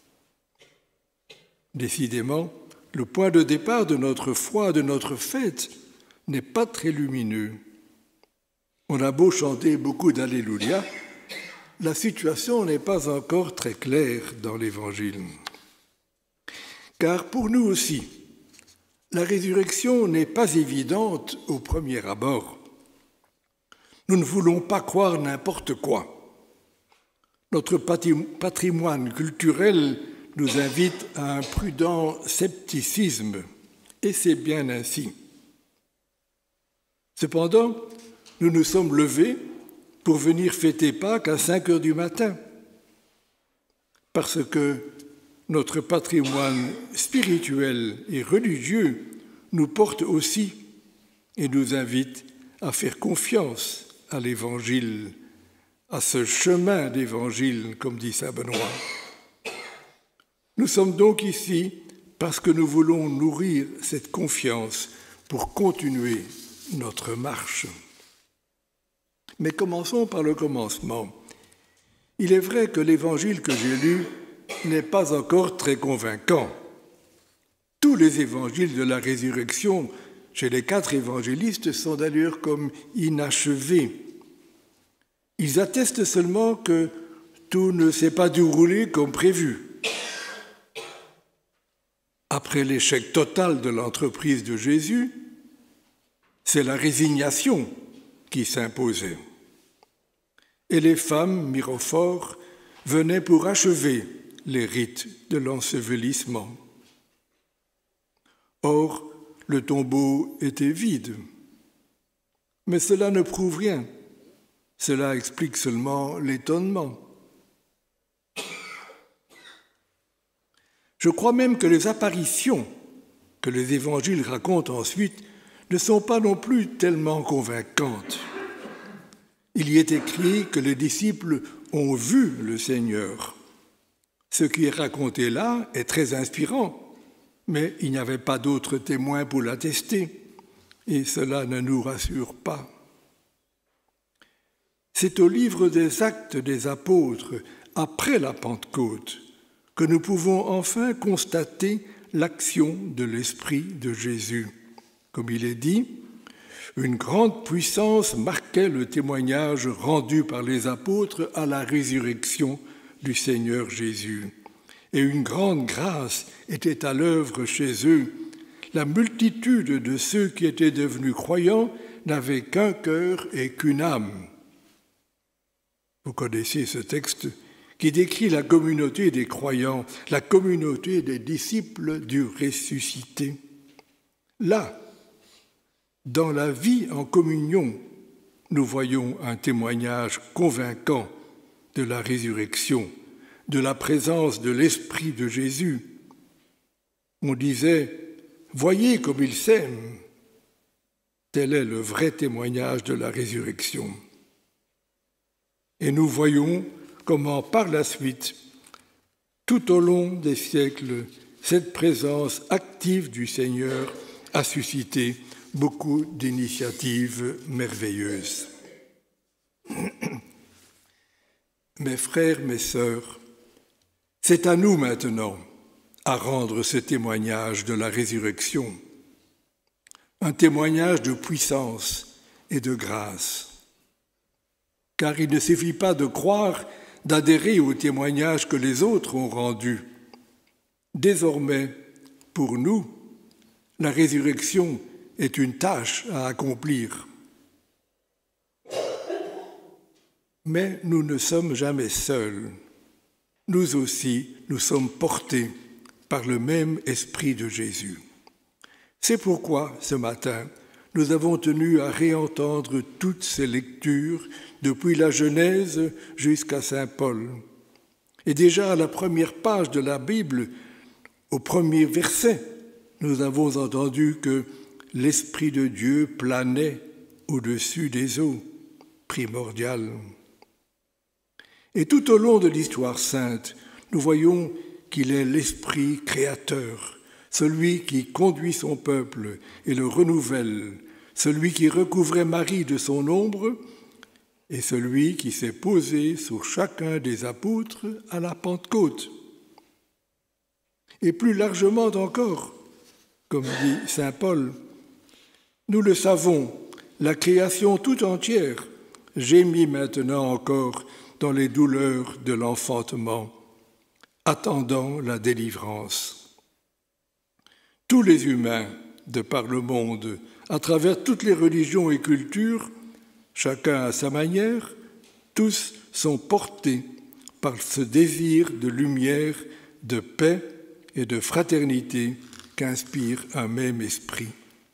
Décidément, le point de départ de notre foi, de notre fête, n'est pas très lumineux. On a beau chanter beaucoup d'Alléluia, la situation n'est pas encore très claire dans l'Évangile. Car pour nous aussi, la résurrection n'est pas évidente au premier abord. Nous ne voulons pas croire n'importe quoi. Notre patrimoine culturel nous invite à un prudent scepticisme, et c'est bien ainsi. Cependant, nous nous sommes levés pour venir fêter Pâques à 5 heures du matin, parce que notre patrimoine spirituel et religieux nous porte aussi et nous invite à faire confiance à l'Évangile, à ce chemin d'évangile, comme dit saint Benoît. Nous sommes donc ici parce que nous voulons nourrir cette confiance pour continuer notre marche. Mais commençons par le commencement. Il est vrai que l'évangile que j'ai lu n'est pas encore très convaincant. Tous les évangiles de la résurrection chez les 4 évangélistes sont d'ailleurs comme inachevés. Ils attestent seulement que tout ne s'est pas déroulé comme prévu. Après l'échec total de l'entreprise de Jésus, c'est la résignation qui s'imposait. Et les femmes, mirophores, venaient pour achever les rites de l'ensevelissement. Or, le tombeau était vide. Mais cela ne prouve rien. Cela explique seulement l'étonnement. Je crois même que les apparitions que les évangiles racontent ensuite ne sont pas non plus tellement convaincantes. Il y est écrit que les disciples ont vu le Seigneur. Ce qui est raconté là est très inspirant, mais il n'y avait pas d'autres témoins pour l'attester, et cela ne nous rassure pas. C'est au livre des Actes des Apôtres, après la Pentecôte, que nous pouvons enfin constater l'action de l'Esprit de Jésus. Comme il est dit, une grande puissance marquait le témoignage rendu par les apôtres à la résurrection du Seigneur Jésus. Et une grande grâce était à l'œuvre chez eux. La multitude de ceux qui étaient devenus croyants n'avaient qu'un cœur et qu'une âme. Vous connaissez ce texte qui décrit la communauté des croyants, la communauté des disciples du ressuscité. Là, dans la vie en communion, nous voyons un témoignage convaincant de la résurrection, de la présence de l'Esprit de Jésus. On disait « Voyez comme il s'aime ». Tel est le vrai témoignage de la résurrection. Et nous voyons comment par la suite, tout au long des siècles, cette présence active du Seigneur a suscité beaucoup d'initiatives merveilleuses. Mes frères, mes sœurs, c'est à nous maintenant à rendre ce témoignage de la résurrection, un témoignage de puissance et de grâce. Car il ne suffit pas de croire, d'adhérer au témoignage que les autres ont rendu. Désormais, pour nous, la résurrection est une tâche à accomplir. Mais nous ne sommes jamais seuls. Nous aussi, nous sommes portés par le même Esprit de Jésus. C'est pourquoi, ce matin, nous avons tenu à réentendre toutes ces lectures depuis la Genèse jusqu'à saint Paul. Et déjà à la première page de la Bible, au premier verset, nous avons entendu que l'Esprit de Dieu planait au-dessus des eaux, primordial. Et tout au long de l'histoire sainte, nous voyons qu'il est l'Esprit créateur, celui qui conduit son peuple et le renouvelle, celui qui recouvrait Marie de son ombre et celui qui s'est posé sur chacun des apôtres à la Pentecôte. Et plus largement encore, comme dit saint Paul, nous le savons, la création tout entière gémit maintenant encore dans les douleurs de l'enfantement, attendant la délivrance. Tous les humains, de par le monde, à travers toutes les religions et cultures, chacun à sa manière, tous sont portés par ce désir de lumière, de paix et de fraternité qu'inspire un même esprit.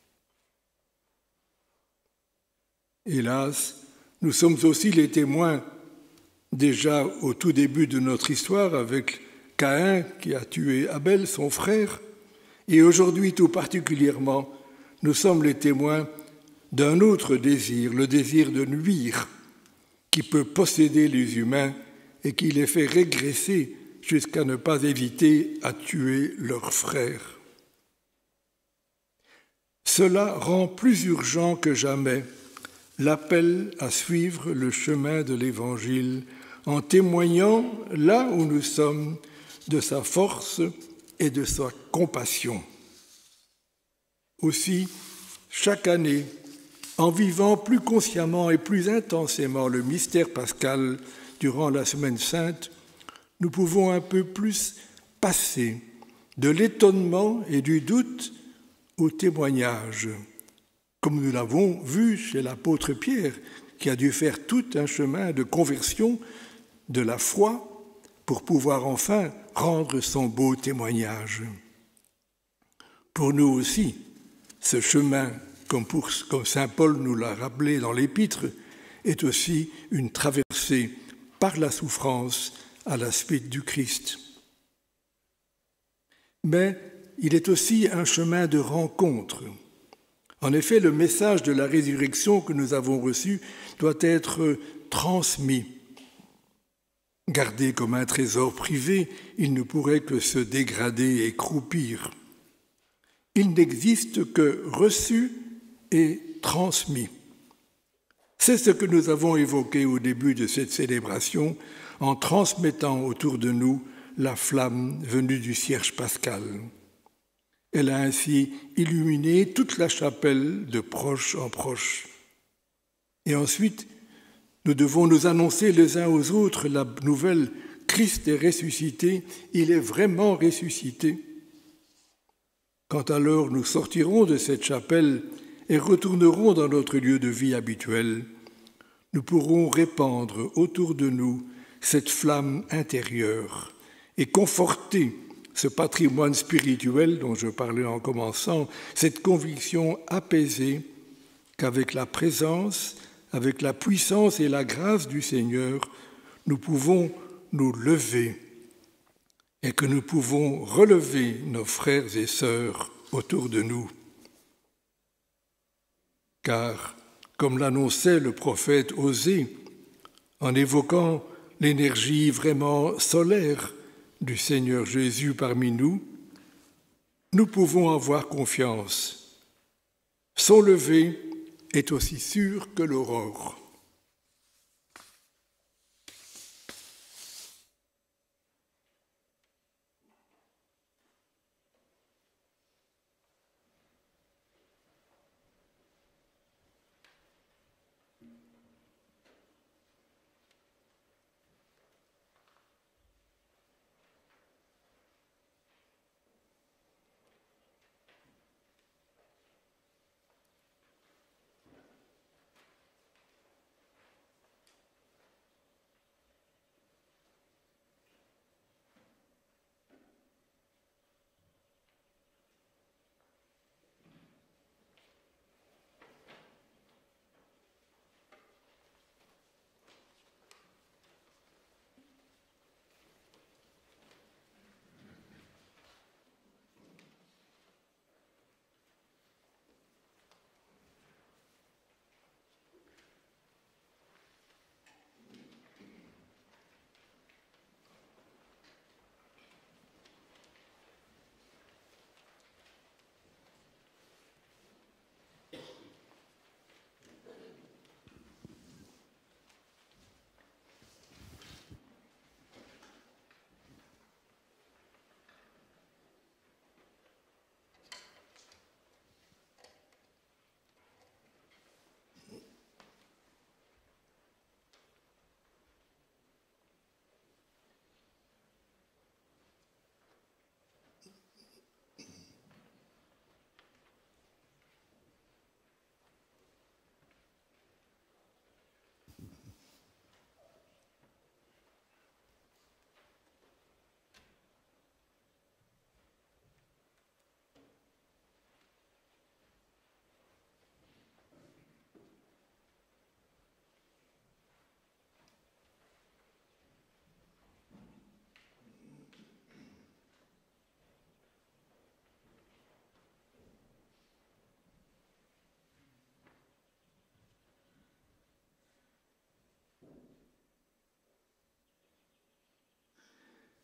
Hélas, nous sommes aussi les témoins, déjà au tout début de notre histoire, avec Caïn qui a tué Abel, son frère, et aujourd'hui tout particulièrement, nous sommes les témoins d'un autre désir, le désir de nuire, qui peut posséder les humains et qui les fait régresser jusqu'à ne pas éviter à tuer leurs frères. Cela rend plus urgent que jamais l'appel à suivre le chemin de l'Évangile en témoignant, là où nous sommes, de sa force et de sa compassion. Aussi, chaque année, en vivant plus consciemment et plus intensément le mystère pascal durant la Semaine sainte, nous pouvons un peu plus passer de l'étonnement et du doute au témoignage, comme nous l'avons vu chez l'apôtre Pierre, qui a dû faire tout un chemin de conversion de la foi pour pouvoir enfin rendre son beau témoignage. Pour nous aussi, ce chemin, comme saint Paul nous l'a rappelé dans l'Épître, est aussi une traversée par la souffrance à la suite du Christ. Mais il est aussi un chemin de rencontre. En effet, le message de la résurrection que nous avons reçu doit être transmis. Gardé comme un trésor privé, il ne pourrait que se dégrader et croupir. Il n'existe que reçu et transmis. C'est ce que nous avons évoqué au début de cette célébration en transmettant autour de nous la flamme venue du cierge pascal. Elle a ainsi illuminé toute la chapelle de proche en proche. Et ensuite, nous devons nous annoncer les uns aux autres la nouvelle « Christ est ressuscité, il est vraiment ressuscité ». Quand alors nous sortirons de cette chapelle et retournerons dans notre lieu de vie habituel, nous pourrons répandre autour de nous cette flamme intérieure et conforter ce patrimoine spirituel dont je parlais en commençant, cette conviction apaisée qu'avec la présence, avec la puissance et la grâce du Seigneur, nous pouvons nous lever et que nous pouvons relever nos frères et sœurs autour de nous. Car, comme l'annonçait le prophète Osée, en évoquant l'énergie vraiment solaire du Seigneur Jésus parmi nous, nous pouvons avoir confiance. Son lever est aussi sûr que l'aurore.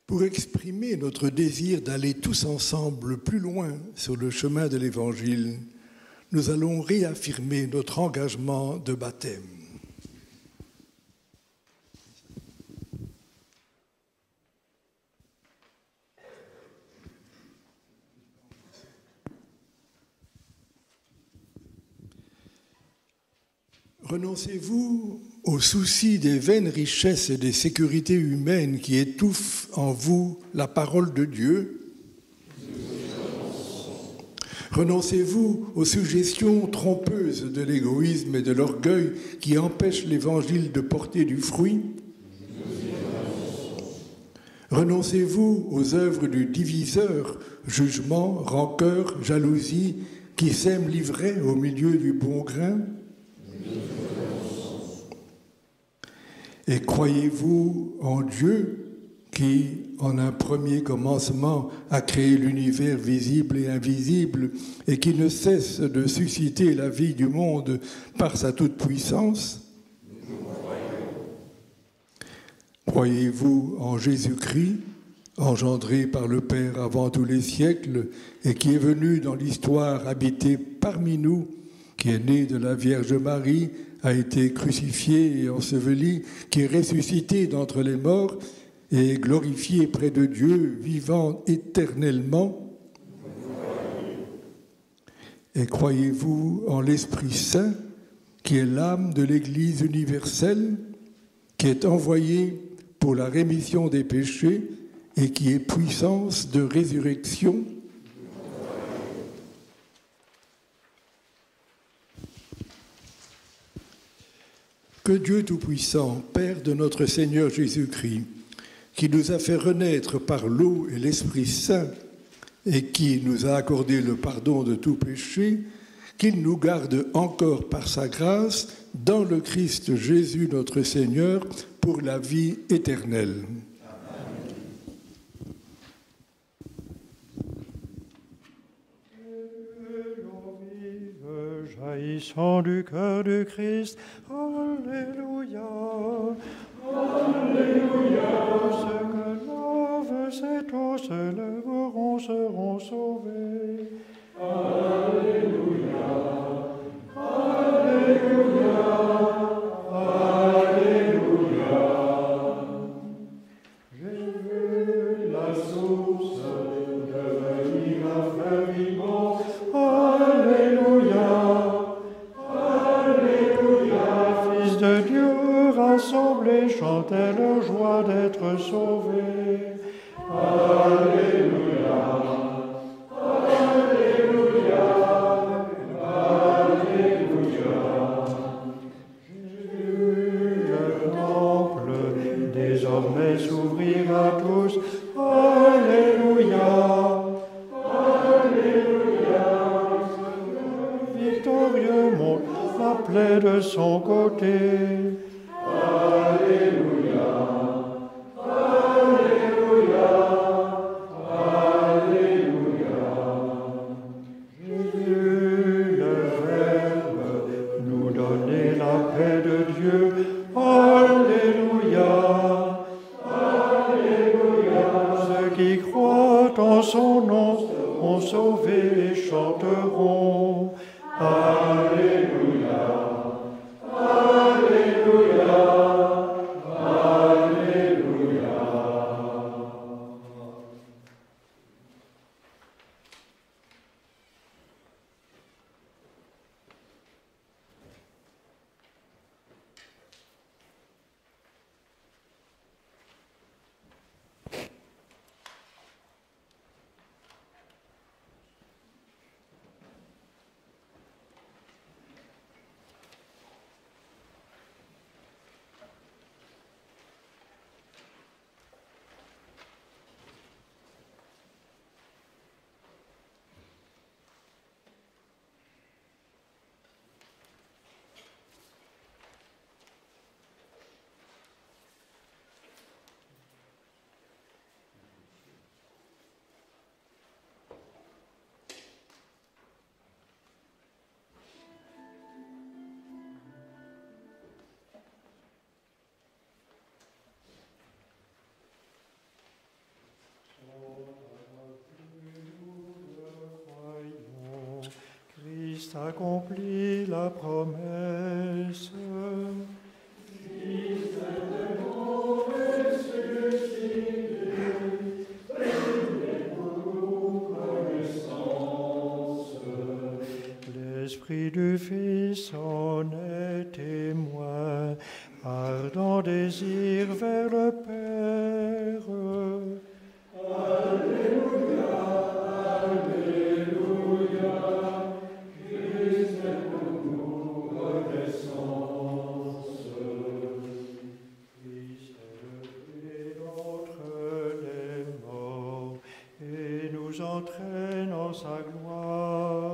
Pour exprimer notre désir d'aller tous ensemble plus loin sur le chemin de l'Évangile, nous allons réaffirmer notre engagement de baptême. Renoncez-vous au souci des vaines richesses et des sécurités humaines qui étouffent en vous la parole de Dieu? Renoncez-vous aux suggestions trompeuses de l'égoïsme et de l'orgueil qui empêchent l'Évangile de porter du fruit? Renoncez-vous aux œuvres du diviseur, jugement, rancœur, jalousie, qui sème l'ivraie au milieu du bon grain? Et croyez-vous en Dieu qui, en un premier commencement, a créé l'univers visible et invisible et qui ne cesse de susciter la vie du monde par sa toute-puissance? Croyez-vous en Jésus-Christ, engendré par le Père avant tous les siècles et qui est venu dans l'histoire habiter parmi nous, qui est né de la Vierge Marie, a été crucifié et enseveli, qui est ressuscité d'entre les morts et glorifié près de Dieu, vivant éternellement? Et croyez-vous en l'Esprit Saint, qui est l'âme de l'Église universelle, qui est envoyé pour la rémission des péchés et qui est puissance de résurrection? Que Dieu Tout-Puissant, Père de notre Seigneur Jésus-Christ, qui nous a fait renaître par l'eau et l'Esprit Saint et qui nous a accordé le pardon de tout péché, qu'il nous garde encore par sa grâce dans le Christ Jésus notre Seigneur pour la vie éternelle. Jaillissant du cœur du Christ, Alléluia, Alléluia. Ceux que lave cette eau se lèveront, seront sauvés. Alléluia, Alléluia, Alléluia. J'ai vu la source devenir un fleuve vivant. Alléluia. De Dieu rassemblés chantaient leur joie d'être sauvés. Alléluia, Alléluia, Alléluia. J'ai vu le temple désormais s'ouvrir à tous. Alléluia, Alléluia. Victorieux monte la plaie de son côté. Alléluia, Alléluia, Alléluia. Jésus, le Verbe, nous donner la paix de Dieu. Alléluia, Alléluia. Ceux qui croient en son nom ont sauvé et chanteront. Alléluia, Alléluia, Alléluia. Christ accomplit la promesse. L'Esprit du Fils en est témoin, ardent désir vers le Père. Alléluia, Alléluia, Christ est pour nous renaissance. Christ est levé d'entre les morts et nous entraîne en sa gloire.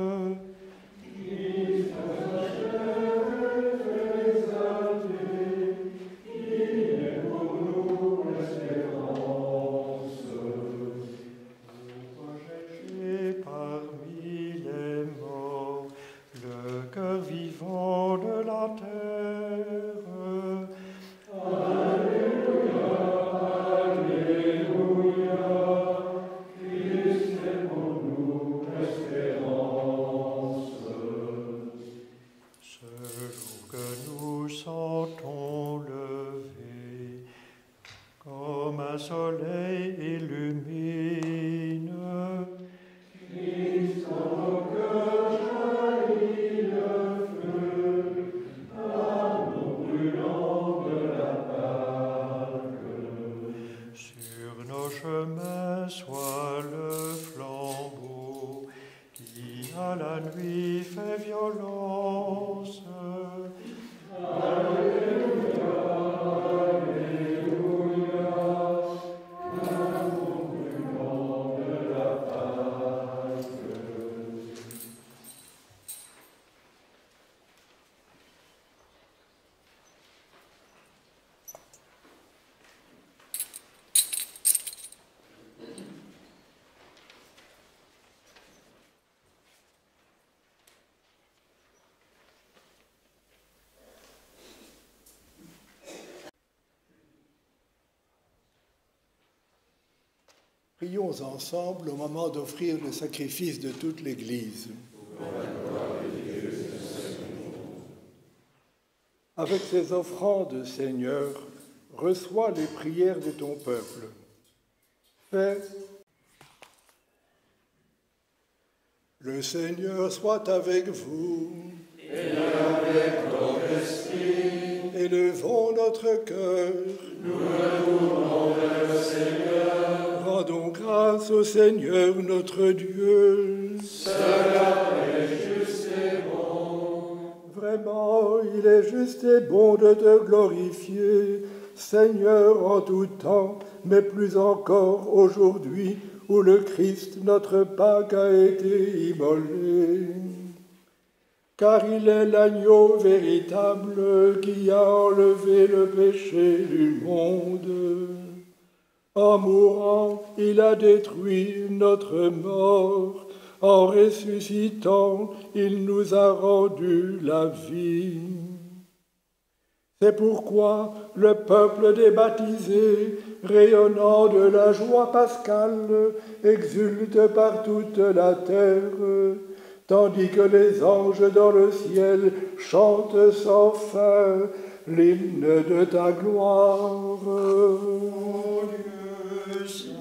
Prions ensemble au moment d'offrir le sacrifice de toute l'Église. Avec ces offrandes, Seigneur, reçois les prières de ton peuple. Fais. Le Seigneur soit avec vous. Et avec ton esprit. Élevons notre cœur. Nous retournons vers le Seigneur. Rendons grâce au Seigneur notre Dieu. Cela est juste et bon. Vraiment, il est juste et bon de te glorifier, Seigneur, en tout temps, mais plus encore aujourd'hui, où le Christ, notre Pâque, a été immolé. Car il est l'agneau véritable qui a enlevé le péché du monde. En mourant, il a détruit notre mort. En ressuscitant, il nous a rendu la vie. C'est pourquoi le peuple des baptisés, rayonnant de la joie pascale, exulte par toute la terre, tandis que les anges dans le ciel chantent sans fin l'hymne de ta gloire. Ô Dieu saint,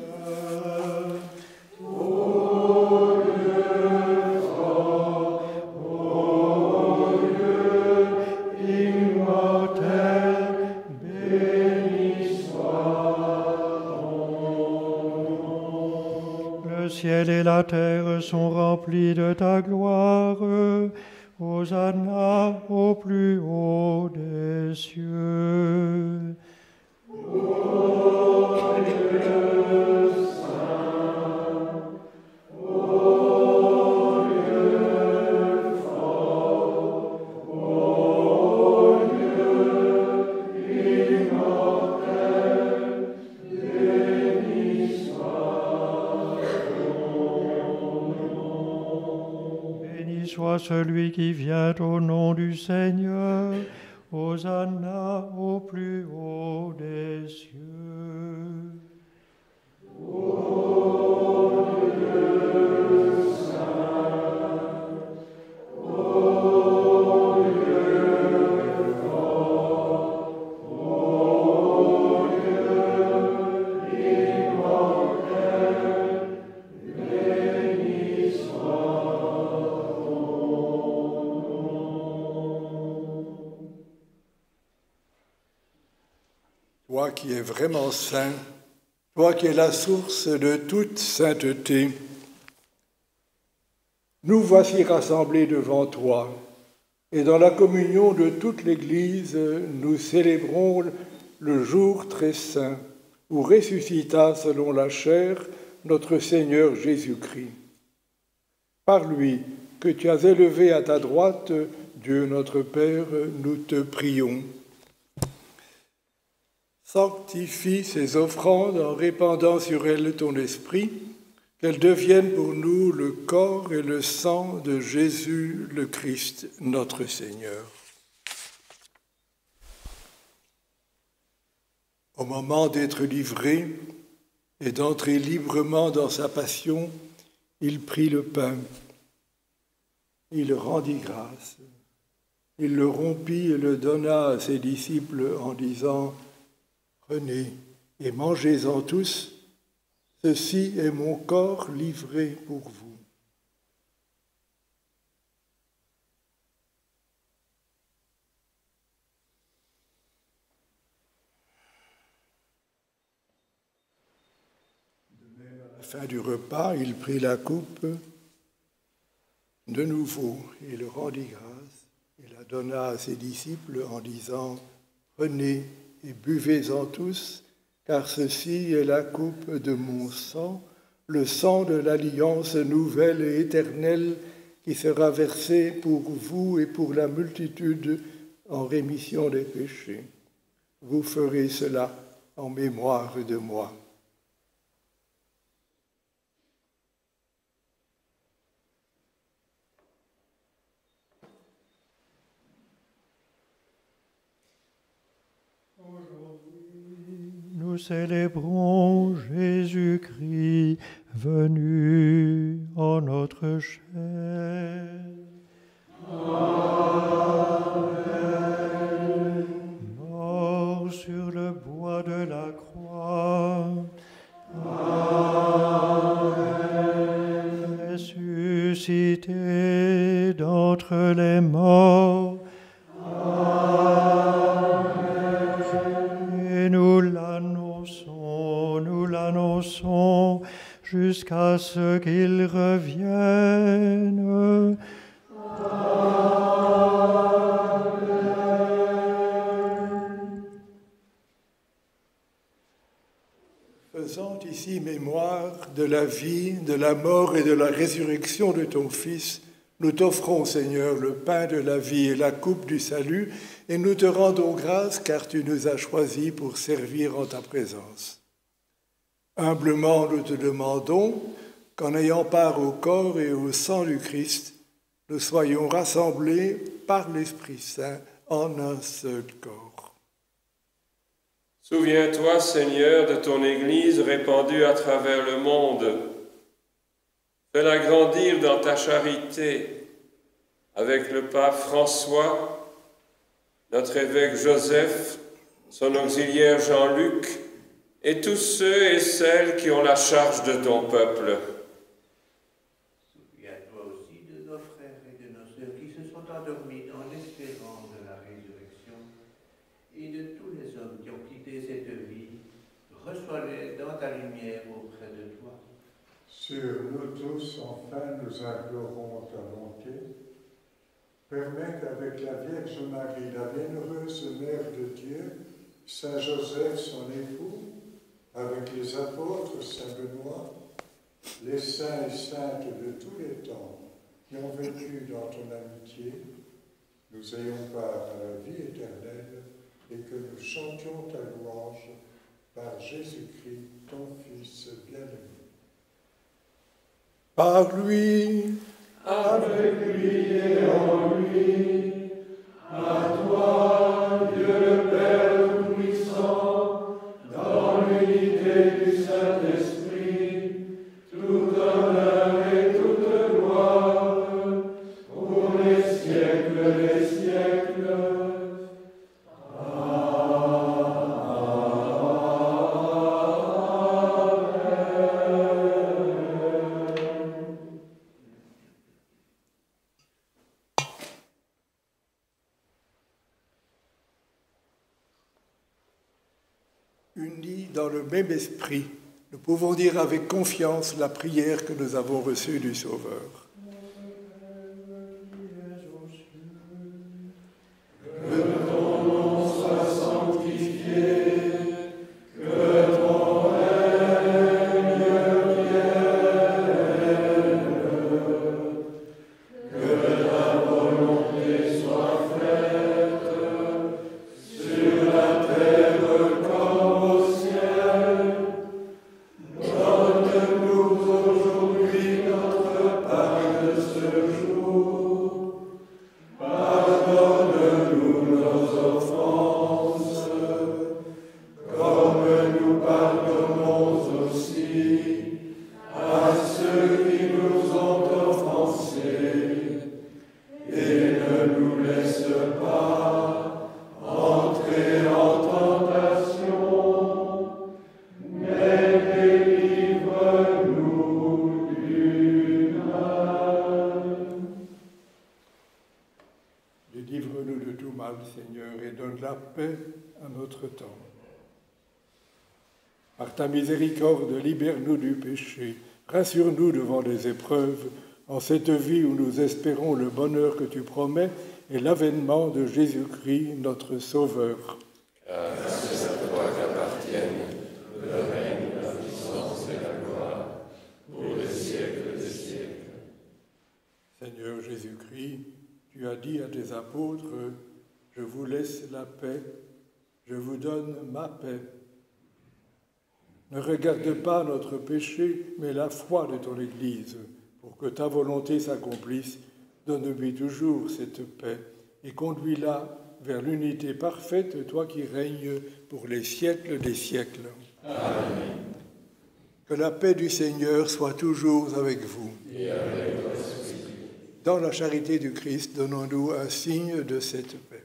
ô Dieu fort, ô Dieu immortel, béni soit ton nom. Le ciel et la terre sont remplis de ta gloire. Hosanna au plus haut des cieux. Ô Dieu saint, ô Dieu fort, ô Dieu immortel, béni soit ton nom. Béni soit celui qui vient au nom du Seigneur. Hosanna au plus haut des cieux. Ô Dieu saint, qui es vraiment saint, toi qui es la source de toute sainteté, nous voici rassemblés devant toi, et dans la communion de toute l'Église, nous célébrons le jour très saint où ressuscita selon la chair notre Seigneur Jésus-Christ. Par lui, que tu as élevé à ta droite, Dieu notre Père, nous te prions. Sanctifie ces offrandes en répandant sur elles ton esprit, qu'elles deviennent pour nous le corps et le sang de Jésus le Christ, notre Seigneur. Au moment d'être livré et d'entrer librement dans sa passion, il prit le pain, il rendit grâce, il le rompit et le donna à ses disciples en disant « Prenez et mangez-en tous, ceci est mon corps livré pour vous. » De même, à la fin du repas, il prit la coupe. De nouveau, il rendit grâce et la donna à ses disciples en disant « Prenez et buvez-en tous, car ceci est la coupe de mon sang, le sang de l'alliance nouvelle et éternelle qui sera versé pour vous et pour la multitude en rémission des péchés. Vous ferez cela en mémoire de moi. » Nous célébrons Jésus-Christ venu en notre chair. Amen. Mort sur le bois de la croix. Amen. Ressuscité d'entre les morts. Nous l'annonçons jusqu'à ce qu'il revienne. Amen. Faisant ici mémoire de la vie, de la mort et de la résurrection de ton Fils, nous t'offrons, Seigneur, le pain de la vie et la coupe du salut, et nous te rendons grâce car tu nous as choisis pour servir en ta présence. Humblement, nous te demandons qu'en ayant part au corps et au sang du Christ, nous soyons rassemblés par l'Esprit Saint en un seul corps. Souviens-toi, Seigneur, de ton Église répandue à travers le monde. Fais-la grandir dans ta charité avec le pape François, notre évêque Joseph, son auxiliaire Jean-Luc et tous ceux et celles qui ont la charge de ton peuple. Souviens-toi aussi de nos frères et de nos sœurs qui se sont endormis dans l'espérance de la résurrection et de tous les hommes qui ont quitté cette vie. Reçois-les dans ta lumière auprès de toi. Sur nous tous, enfin, nous implorons ta bonté. Permets qu'avec la Vierge Marie, la bienheureuse Mère de Dieu, Saint Joseph, son époux, avec les apôtres, Saint Benoît, les saints et saintes de tous les temps qui ont vécu dans ton amitié, nous ayons part à la vie éternelle et que nous chantions ta louange par Jésus-Christ, ton Fils bien-aimé. Par lui, avec lui et en lui, à toi, Dieu le Père Tout-Puissant, dans l'unité du Saint-Esprit, tout honneur et toute gloire, pour les siècles des siècles. le même esprit, nous pouvons dire avec confiance la prière que nous avons reçue du Sauveur. Délivre-nous de tout mal, Seigneur, et donne la paix à notre temps. Par ta miséricorde, libère-nous du péché, rassure-nous devant les épreuves, en cette vie où nous espérons le bonheur que tu promets et l'avènement de Jésus-Christ, notre Sauveur. Car c'est à toi qu'appartiennent le règne, la puissance et la gloire, pour les siècles des siècles. Seigneur Jésus-Christ, tu as dit à tes apôtres, « Je vous laisse la paix, je vous donne ma paix. » Ne regarde pas notre péché, mais la foi de ton Église, pour que ta volonté s'accomplisse. Donne-lui toujours cette paix et conduis-la vers l'unité parfaite, toi qui règnes pour les siècles des siècles. Amen. Que la paix du Seigneur soit toujours avec vous. Et avec votre esprit. Dans la charité du Christ, donnons-nous un signe de cette paix.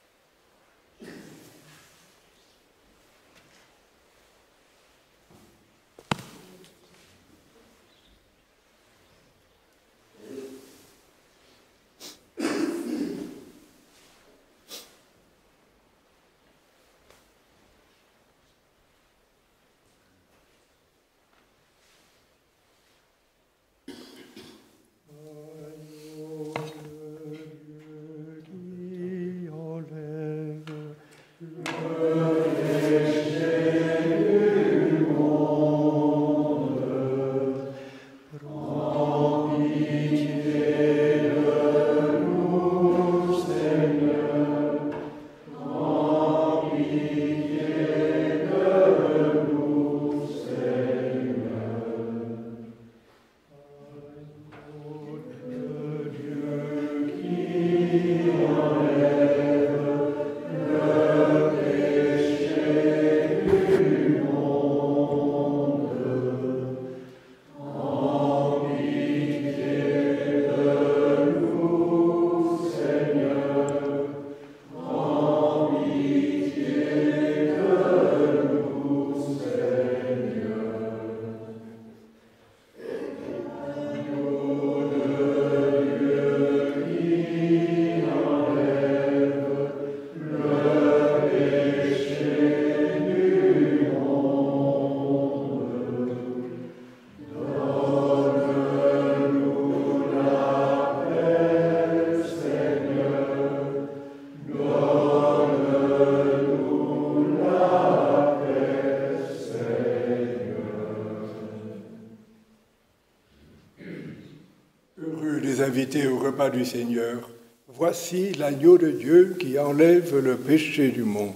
Invité au repas du Seigneur, voici l'agneau de Dieu qui enlève le péché du monde.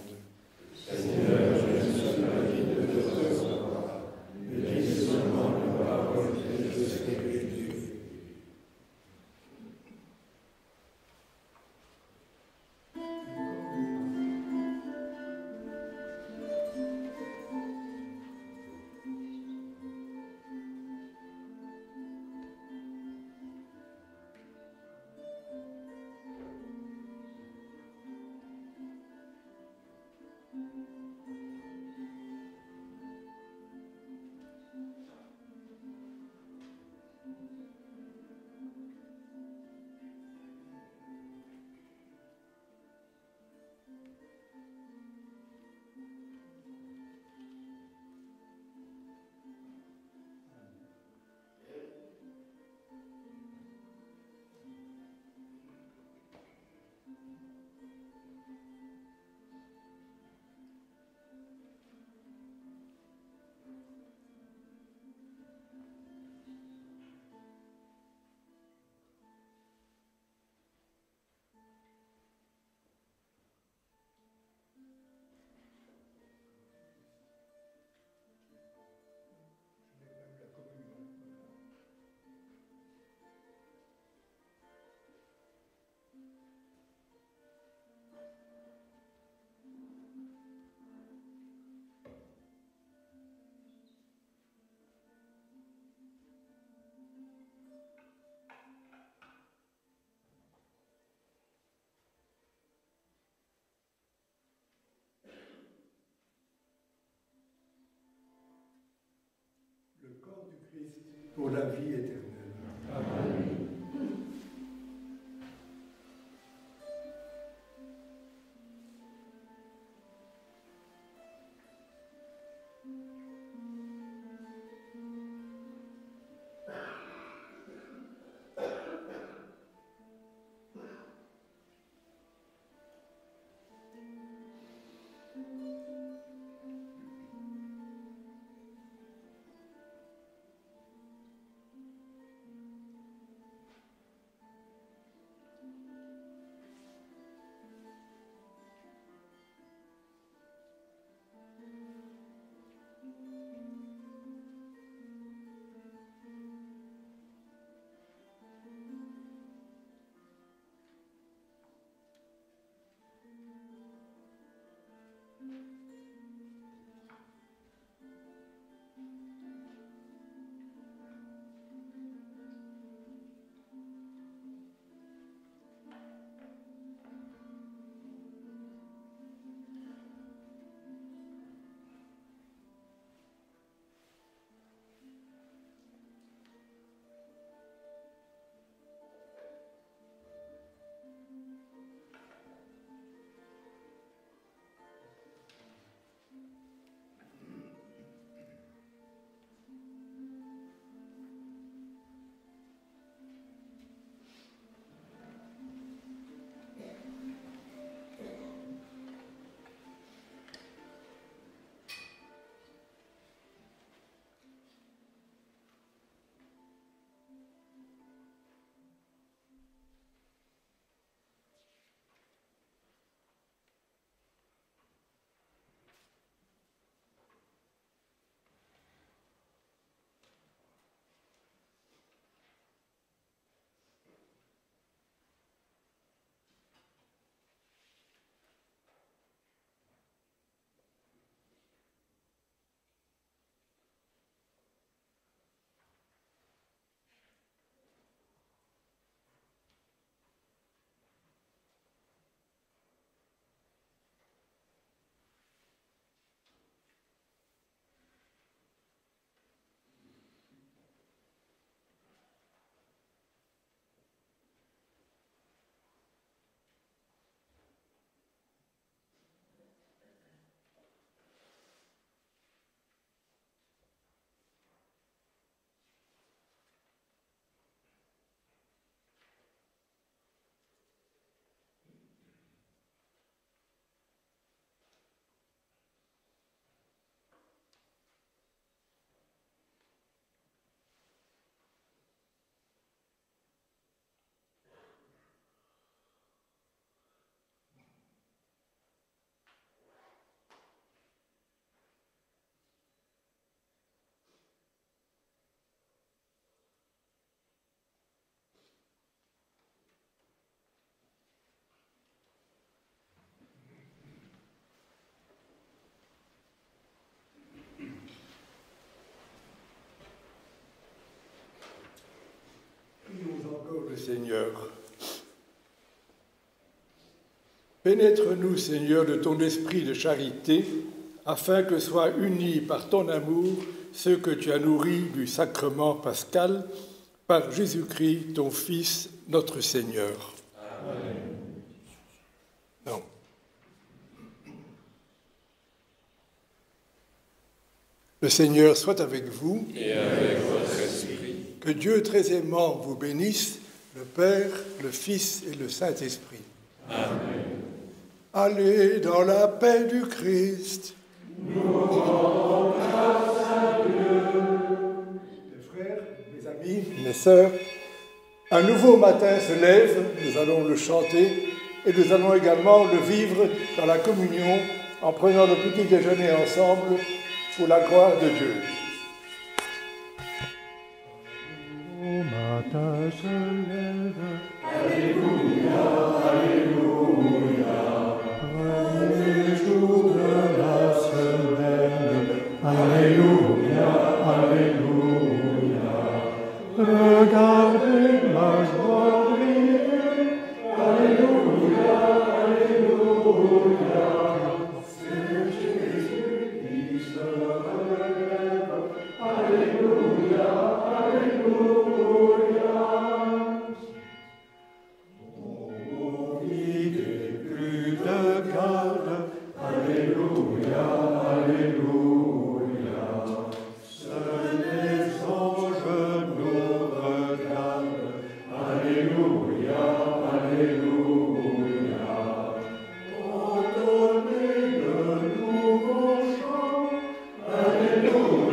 Seigneur, je suis la vie de te recevoir, mais dis seulement une parole et je serai guéri. pour la vie éternelle. Amen. Le Seigneur. Pénètre-nous, Seigneur, de ton esprit de charité, afin que soient unis par ton amour ceux que tu as nourris du sacrement pascal, par Jésus-Christ, ton Fils, notre Seigneur. Amen. Non. Le Seigneur soit avec vous. Et avec votre esprit. Que Dieu très aimant vous bénisse, le Père, le Fils et le Saint-Esprit. Amen. Allez dans la paix du Christ. Nous rendons grâce à Dieu. Mes frères, mes amis, mes sœurs, un nouveau matin se lève, nous allons le chanter et nous allons également le vivre dans la communion en prenant le petit déjeuner ensemble pour la gloire de Dieu. Au matin se lève, Alléluia, Alléluia. premier jour de la semaine, Alléluia, Alléluia. Regardez ma joie briller, Alléluia, Alléluia. C'est Jésus qui se relève, Alléluia, nous